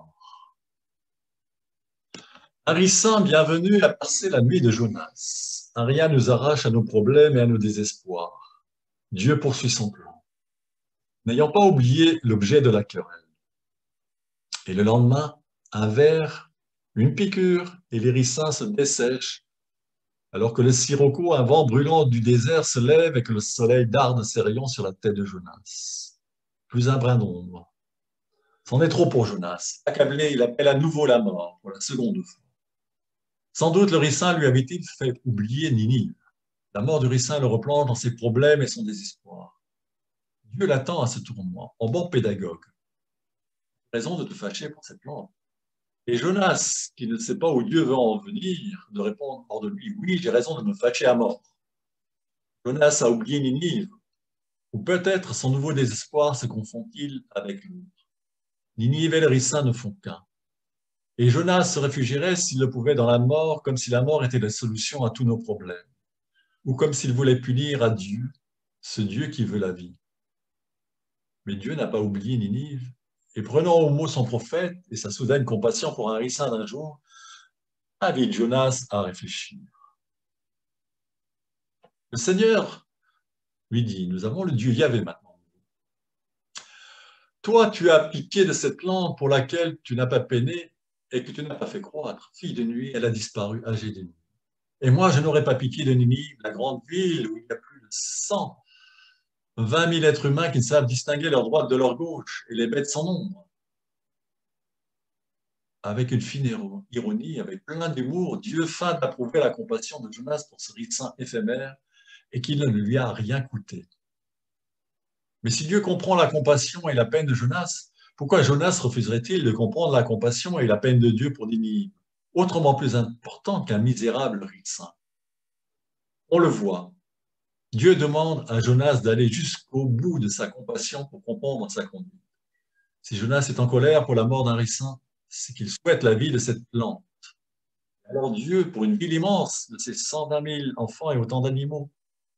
Un ricin bienvenu a passé la nuit de Jonas. Un rien nous arrache à nos problèmes et à nos désespoirs. Dieu poursuit son plan, n'ayant pas oublié l'objet de la querelle. Et le lendemain, un ver, une piqûre, et les ricins se dessèchent, alors que le sirocco, un vent brûlant du désert, se lève et que le soleil darde ses rayons sur la tête de Jonas. Plus un brin d'ombre. C'en est trop pour Jonas. Accablé, il appelle à nouveau la mort pour la seconde fois. Sans doute le ricin lui avait-il fait oublier Ninive. La mort du ricin le replonge dans ses problèmes et son désespoir. Dieu l'attend à ce tournoi, en bon pédagogue. Raison de te fâcher pour cette plante. Et Jonas, qui ne sait pas où Dieu veut en venir, de répondre hors de lui, oui, j'ai raison de me fâcher à mort. Jonas a oublié Ninive, ou peut-être son nouveau désespoir se confond-il avec l'autre. Ninive et le ricin ne font qu'un. Et Jonas se réfugierait s'il le pouvait dans la mort, comme si la mort était la solution à tous nos problèmes, ou comme s'il voulait punir à Dieu, ce Dieu qui veut la vie. Mais Dieu n'a pas oublié Ninive, et prenant au mot son prophète et sa soudaine compassion pour un ricin d'un jour, invite Jonas à réfléchir. Le Seigneur lui dit, nous avons le Dieu Yahvé maintenant. Toi, tu as pitié de cette plante pour laquelle tu n'as pas peiné et que tu n'as pas fait croître. Fille de nuit, elle a disparu, âgée de nuit. Et moi, je n'aurais pas pitié de Ninive, la grande ville où il y a plus de cent vingt mille êtres humains qui ne savent distinguer leur droite de leur gauche et les bêtes sans nombre. Avec une fine ironie, avec plein d'humour, Dieu feint d'approuver la compassion de Jonas pour ce ricin éphémère et qui ne lui a rien coûté. Mais si Dieu comprend la compassion et la peine de Jonas, pourquoi Jonas refuserait-il de comprendre la compassion et la peine de Dieu pour Ninive, autrement plus important qu'un misérable ricin? On le voit. Dieu demande à Jonas d'aller jusqu'au bout de sa compassion pour comprendre sa conduite. Si Jonas est en colère pour la mort d'un ricin, c'est qu'il souhaite la vie de cette plante. Alors Dieu, pour une ville immense de ses cent vingt mille enfants et autant d'animaux,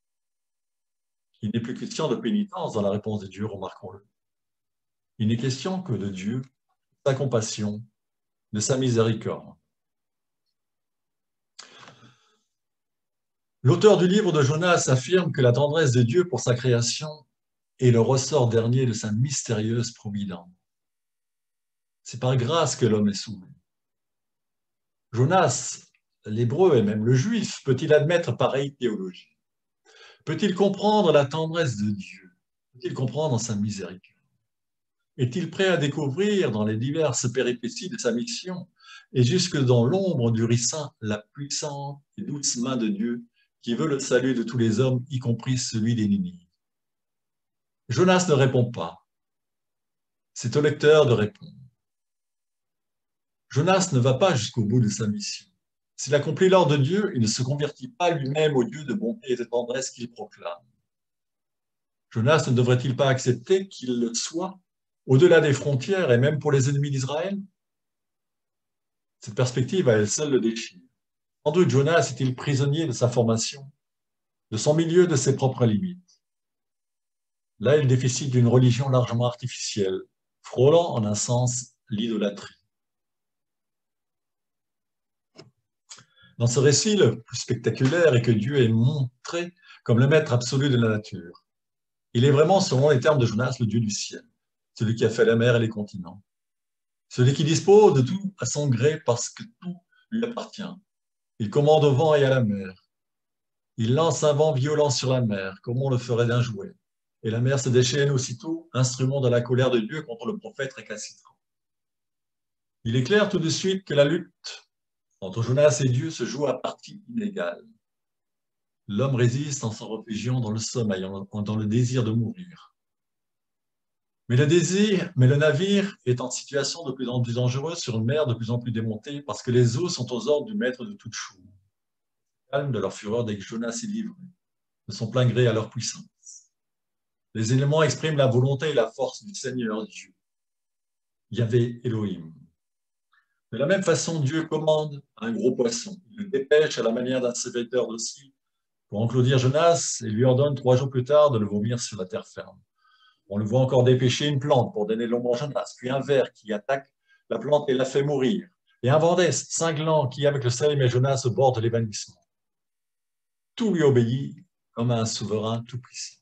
il n'est plus question de pénitence dans la réponse de Dieu, remarquons-le. Il n'est question que de Dieu, de sa compassion, de sa miséricorde. L'auteur du livre de Jonas affirme que la tendresse de Dieu pour sa création est le ressort dernier de sa mystérieuse providence. C'est par grâce que l'homme est sauvé. Jonas, l'hébreu et même le juif, peut-il admettre pareille théologie? Peut-il comprendre la tendresse de Dieu? Peut-il comprendre sa miséricorde? Est-il prêt à découvrir dans les diverses péripéties de sa mission et jusque dans l'ombre du ricin la puissante et douce main de Dieu qui veut le salut de tous les hommes, y compris celui des Ninives? Jonas ne répond pas. C'est au lecteur de répondre. Jonas ne va pas jusqu'au bout de sa mission. S'il accomplit l'ordre de Dieu, il ne se convertit pas lui-même au Dieu de bonté et de tendresse qu'il proclame. Jonas ne devrait-il pas accepter qu'il le soit au-delà des frontières et même pour les ennemis d'Israël? Cette perspective à elle seule le déchire. Sans doute Jonas est-il prisonnier de sa formation, de son milieu, de ses propres limites. Là, il déficite d'une religion largement artificielle, frôlant en un sens l'idolâtrie. Dans ce récit, le plus spectaculaire est que Dieu est montré comme le maître absolu de la nature. Il est vraiment, selon les termes de Jonas, le Dieu du ciel, celui qui a fait la mer et les continents, celui qui dispose de tout à son gré parce que tout lui appartient. Il commande au vent et à la mer. Il lance un vent violent sur la mer, comme on le ferait d'un jouet. Et la mer se déchaîne aussitôt, instrument de la colère de Dieu contre le prophète récalcitrant. Il est clair tout de suite que la lutte entre Jonas et Dieu se joue à partie inégale. L'homme résiste en s'en réfugiant dans le sommeil, dans le désir de mourir. Mais le désir, mais le navire est en situation de plus en plus dangereuse sur une mer de plus en plus démontée parce que les eaux sont aux ordres du maître de toute chose. Calme de leur fureur dès que Jonas est livré, de son plein gré à leur puissance. Les éléments expriment la volonté et la force du Seigneur Dieu, Yahvé Elohim. De la même façon, Dieu commande à un gros poisson. Il le dépêche à la manière d'un serviteur docile pour enclaudir Jonas et lui ordonne trois jours plus tard de le vomir sur la terre ferme. On le voit encore dépêcher une plante pour donner l'ombre à Jonas, puis un ver qui attaque la plante et la fait mourir, et un vent d'est cinglant qui, avec le soleil, met Jonas au bord de l'évanouissement. Tout lui obéit comme à un souverain tout-puissant.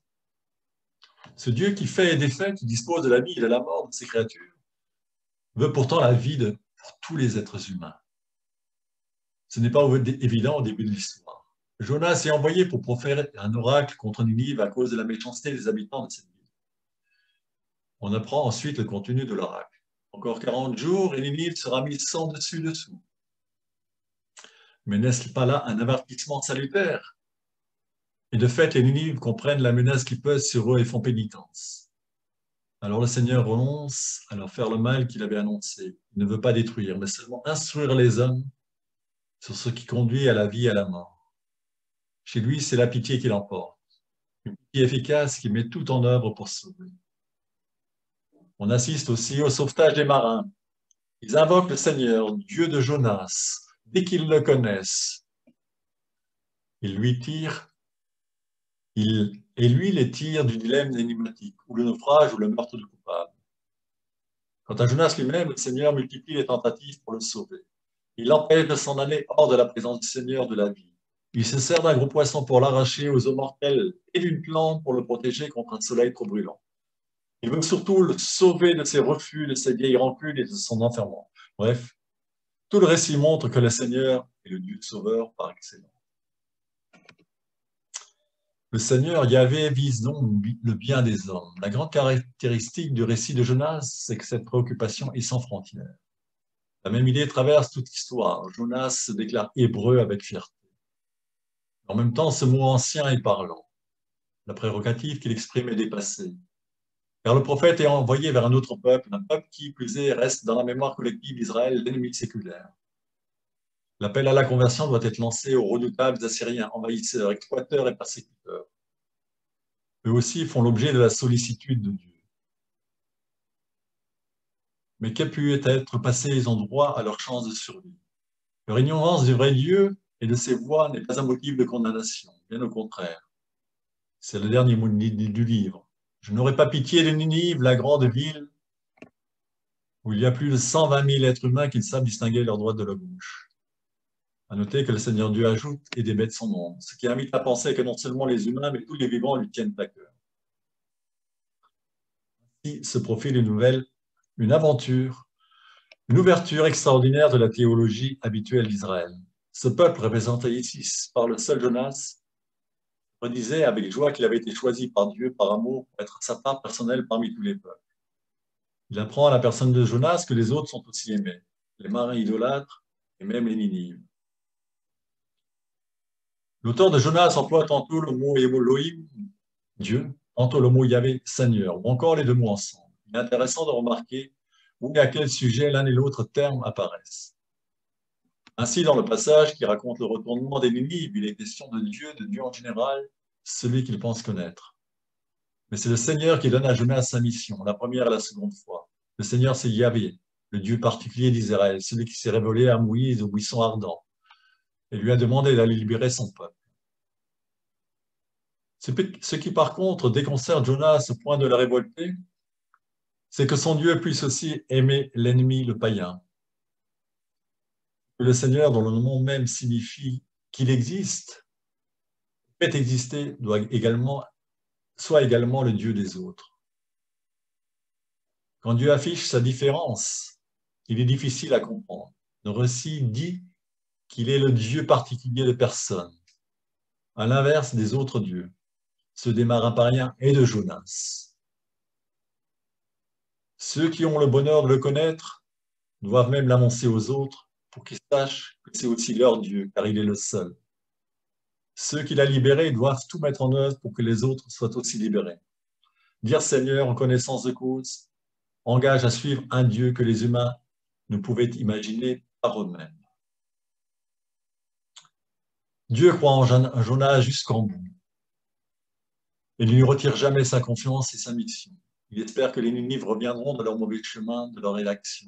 Ce Dieu qui fait et défait, qui dispose de la vie et de la mort de ses créatures, veut pourtant la vie de pour tous les êtres humains. Ce n'est pas évident au début de l'histoire. Jonas est envoyé pour proférer un oracle contre Ninive à cause de la méchanceté des habitants de cette ville. On apprend ensuite le contenu de l'oracle. Encore quarante jours et Ninive sera mise sans dessus-dessous. Mais n'est-ce pas là un avertissement salutaire? Et de fait, les Ninives comprennent la menace qui pèse sur eux et font pénitence. Alors le Seigneur renonce à leur faire le mal qu'il avait annoncé. Il ne veut pas détruire, mais seulement instruire les hommes sur ce qui conduit à la vie et à la mort. Chez lui, c'est la pitié qui l'emporte, une pitié efficace qui met tout en œuvre pour sauver. On assiste aussi au sauvetage des marins. Ils invoquent le Seigneur, Dieu de Jonas, dès qu'ils le connaissent. Ils lui tirent, il, et lui les tire du dilemme énigmatique, ou le naufrage ou le meurtre du coupable. Quant à Jonas lui-même, le Seigneur multiplie les tentatives pour le sauver. Il l'empêche de s'en aller hors de la présence du Seigneur de la vie. Il se sert d'un gros poisson pour l'arracher aux eaux mortelles et d'une plante pour le protéger contre un soleil trop brûlant. Il veut surtout le sauver de ses refus, de ses vieilles rancunes et de son enfermement. Bref, tout le récit montre que le Seigneur est le Dieu sauveur par excellence. Le Seigneur Yahvé vise donc le bien des hommes. La grande caractéristique du récit de Jonas, c'est que cette préoccupation est sans frontières. La même idée traverse toute l'histoire. Jonas se déclare hébreu avec fierté. En même temps, ce mot ancien est parlant. La prérogative qu'il exprime est dépassée. Car le prophète est envoyé vers un autre peuple, un peuple qui, plus est, reste dans la mémoire collective d'Israël l'ennemi séculaire. L'appel à la conversion doit être lancé aux redoutables Assyriens, envahisseurs, exploiteurs et persécuteurs. Eux aussi font l'objet de la sollicitude de Dieu. Mais qu'a pu être passé, ils ont droit à leur chance de survie. Leur ignorance du vrai Dieu et de ses voies n'est pas un motif de condamnation, bien au contraire. C'est le dernier mot du livre. Je n'aurai pas pitié de Ninive, la grande ville, où il y a plus de cent vingt mille êtres humains qui ne savent distinguer leur droite de leur gauche. À noter que le Seigneur Dieu ajoute et des bêtes son nom, ce qui invite à penser que non seulement les humains, mais tous les vivants lui tiennent à cœur. Ainsi se profile une nouvelle, une aventure, une ouverture extraordinaire de la théologie habituelle d'Israël. Ce peuple représenté ici par le seul Jonas redisait avec joie qu'il avait été choisi par Dieu par amour pour être sa part personnelle parmi tous les peuples. Il apprend à la personne de Jonas que les autres sont aussi aimés, les marins idolâtres et même les Ninives. L'auteur de Jonas emploie tantôt le mot Elohim, Dieu, tantôt le mot Yahvé, Seigneur, ou encore les deux mots ensemble. Il est intéressant de remarquer où et à quel sujet l'un et l'autre terme apparaissent. Ainsi, dans le passage qui raconte le retournement des Ninives, il est question de Dieu, de Dieu en général, celui qu'il pense connaître. Mais c'est le Seigneur qui donne à Jonas sa mission, la première et la seconde fois. Le Seigneur, c'est Yahvé, le Dieu particulier d'Israël, celui qui s'est révélé à Moïse au buisson ardent et lui a demandé d'aller libérer son peuple. Ce qui, par contre, déconcerte Jonas au point de le révolter, c'est que son Dieu puisse aussi aimer l'ennemi, le païen. Que le Seigneur, dont le nom même signifie qu'il existe, fait exister, doit également, soit également le Dieu des autres. Quand Dieu affiche sa différence, il est difficile à comprendre. Le récit dit qu'il est le Dieu particulier de personne, à l'inverse des autres dieux, ceux des marins païens et de Jonas. Ceux qui ont le bonheur de le connaître doivent même l'annoncer aux autres pour qu'ils sachent que c'est aussi leur Dieu, car il est le seul. Ceux qu'il a libérés doivent tout mettre en œuvre pour que les autres soient aussi libérés. Dire Seigneur en connaissance de cause engage à suivre un Dieu que les humains ne pouvaient imaginer par eux-mêmes. Dieu croit en Jonas jusqu'en bout. Il ne lui retire jamais sa confiance et sa mission. Il espère que les Ninives reviendront de leur mauvais chemin, de leur élection.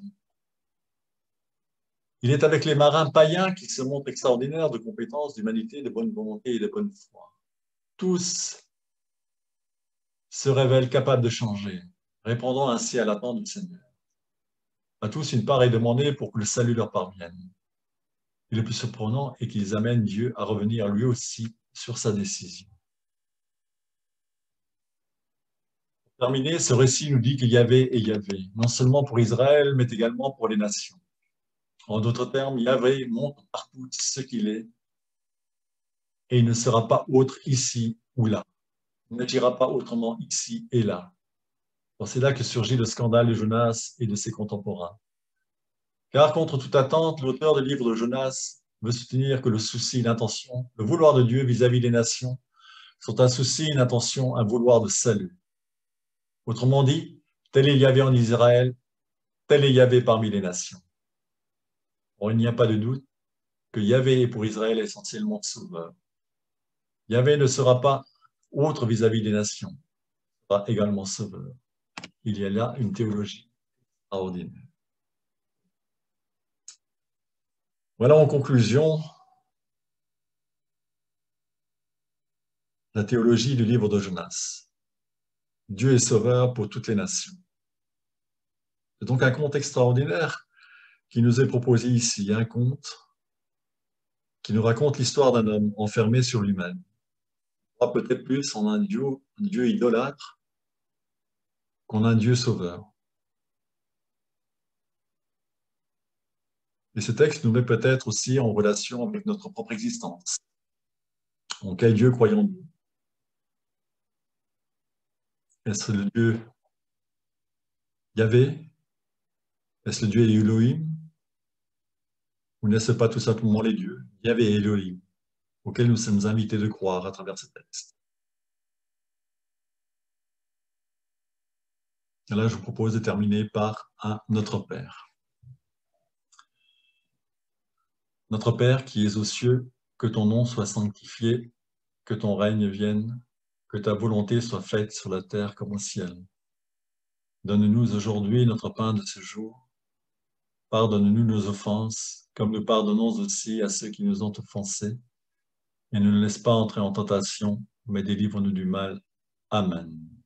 Il est avec les marins païens qui se montrent extraordinaires de compétences, d'humanité, de bonne volonté et de bonne foi. Tous se révèlent capables de changer, répondant ainsi à l'attente du Seigneur. À tous, une part est demandée pour que le salut leur parvienne. Et le plus surprenant est qu'ils amènent Dieu à revenir lui aussi sur sa décision. Pour terminer, ce récit nous dit qu'il y avait et il y avait, non seulement pour Israël, mais également pour les nations. En d'autres termes, Yahvé montre partout ce qu'il est et il ne sera pas autre ici ou là. Il n'agira pas autrement ici et là. C'est là que surgit le scandale de Jonas et de ses contemporains. Car contre toute attente, l'auteur du livre de Jonas veut soutenir que le souci, l'intention, le vouloir de Dieu vis-à-vis des nations sont un souci, une intention, un vouloir de salut. Autrement dit, tel est Yahvé en Israël, tel est Yahvé parmi les nations. Or, il n'y a pas de doute que Yahvé est pour Israël essentiellement sauveur. Yahvé ne sera pas autre vis-à-vis des nations, il sera également sauveur. Il y a là une théologie extraordinaire. Voilà en conclusion la théologie du livre de Jonas. Dieu est sauveur pour toutes les nations. C'est donc un conte extraordinaire qui nous est proposé ici, un conte qui nous raconte l'histoire d'un homme enfermé sur lui-même. On croit peut-être plus en un Dieu, un Dieu idolâtre qu'en un Dieu sauveur. Et ce texte nous met peut-être aussi en relation avec notre propre existence. En quel Dieu croyons-nous? Est-ce le Dieu Yahvé? Est-ce le Dieu Elohim? Ou n'est-ce pas tout simplement les dieux, Yahvé et Elohim, auxquels nous sommes invités de croire à travers ce texte? Et là, je vous propose de terminer par un Notre Père. Notre Père qui es aux cieux, que ton nom soit sanctifié, que ton règne vienne, que ta volonté soit faite sur la terre comme au ciel. Donne-nous aujourd'hui notre pain de ce jour. Pardonne-nous nos offenses, comme nous pardonnons aussi à ceux qui nous ont offensés. Et ne nous laisse pas entrer en tentation, mais délivre-nous du mal. Amen.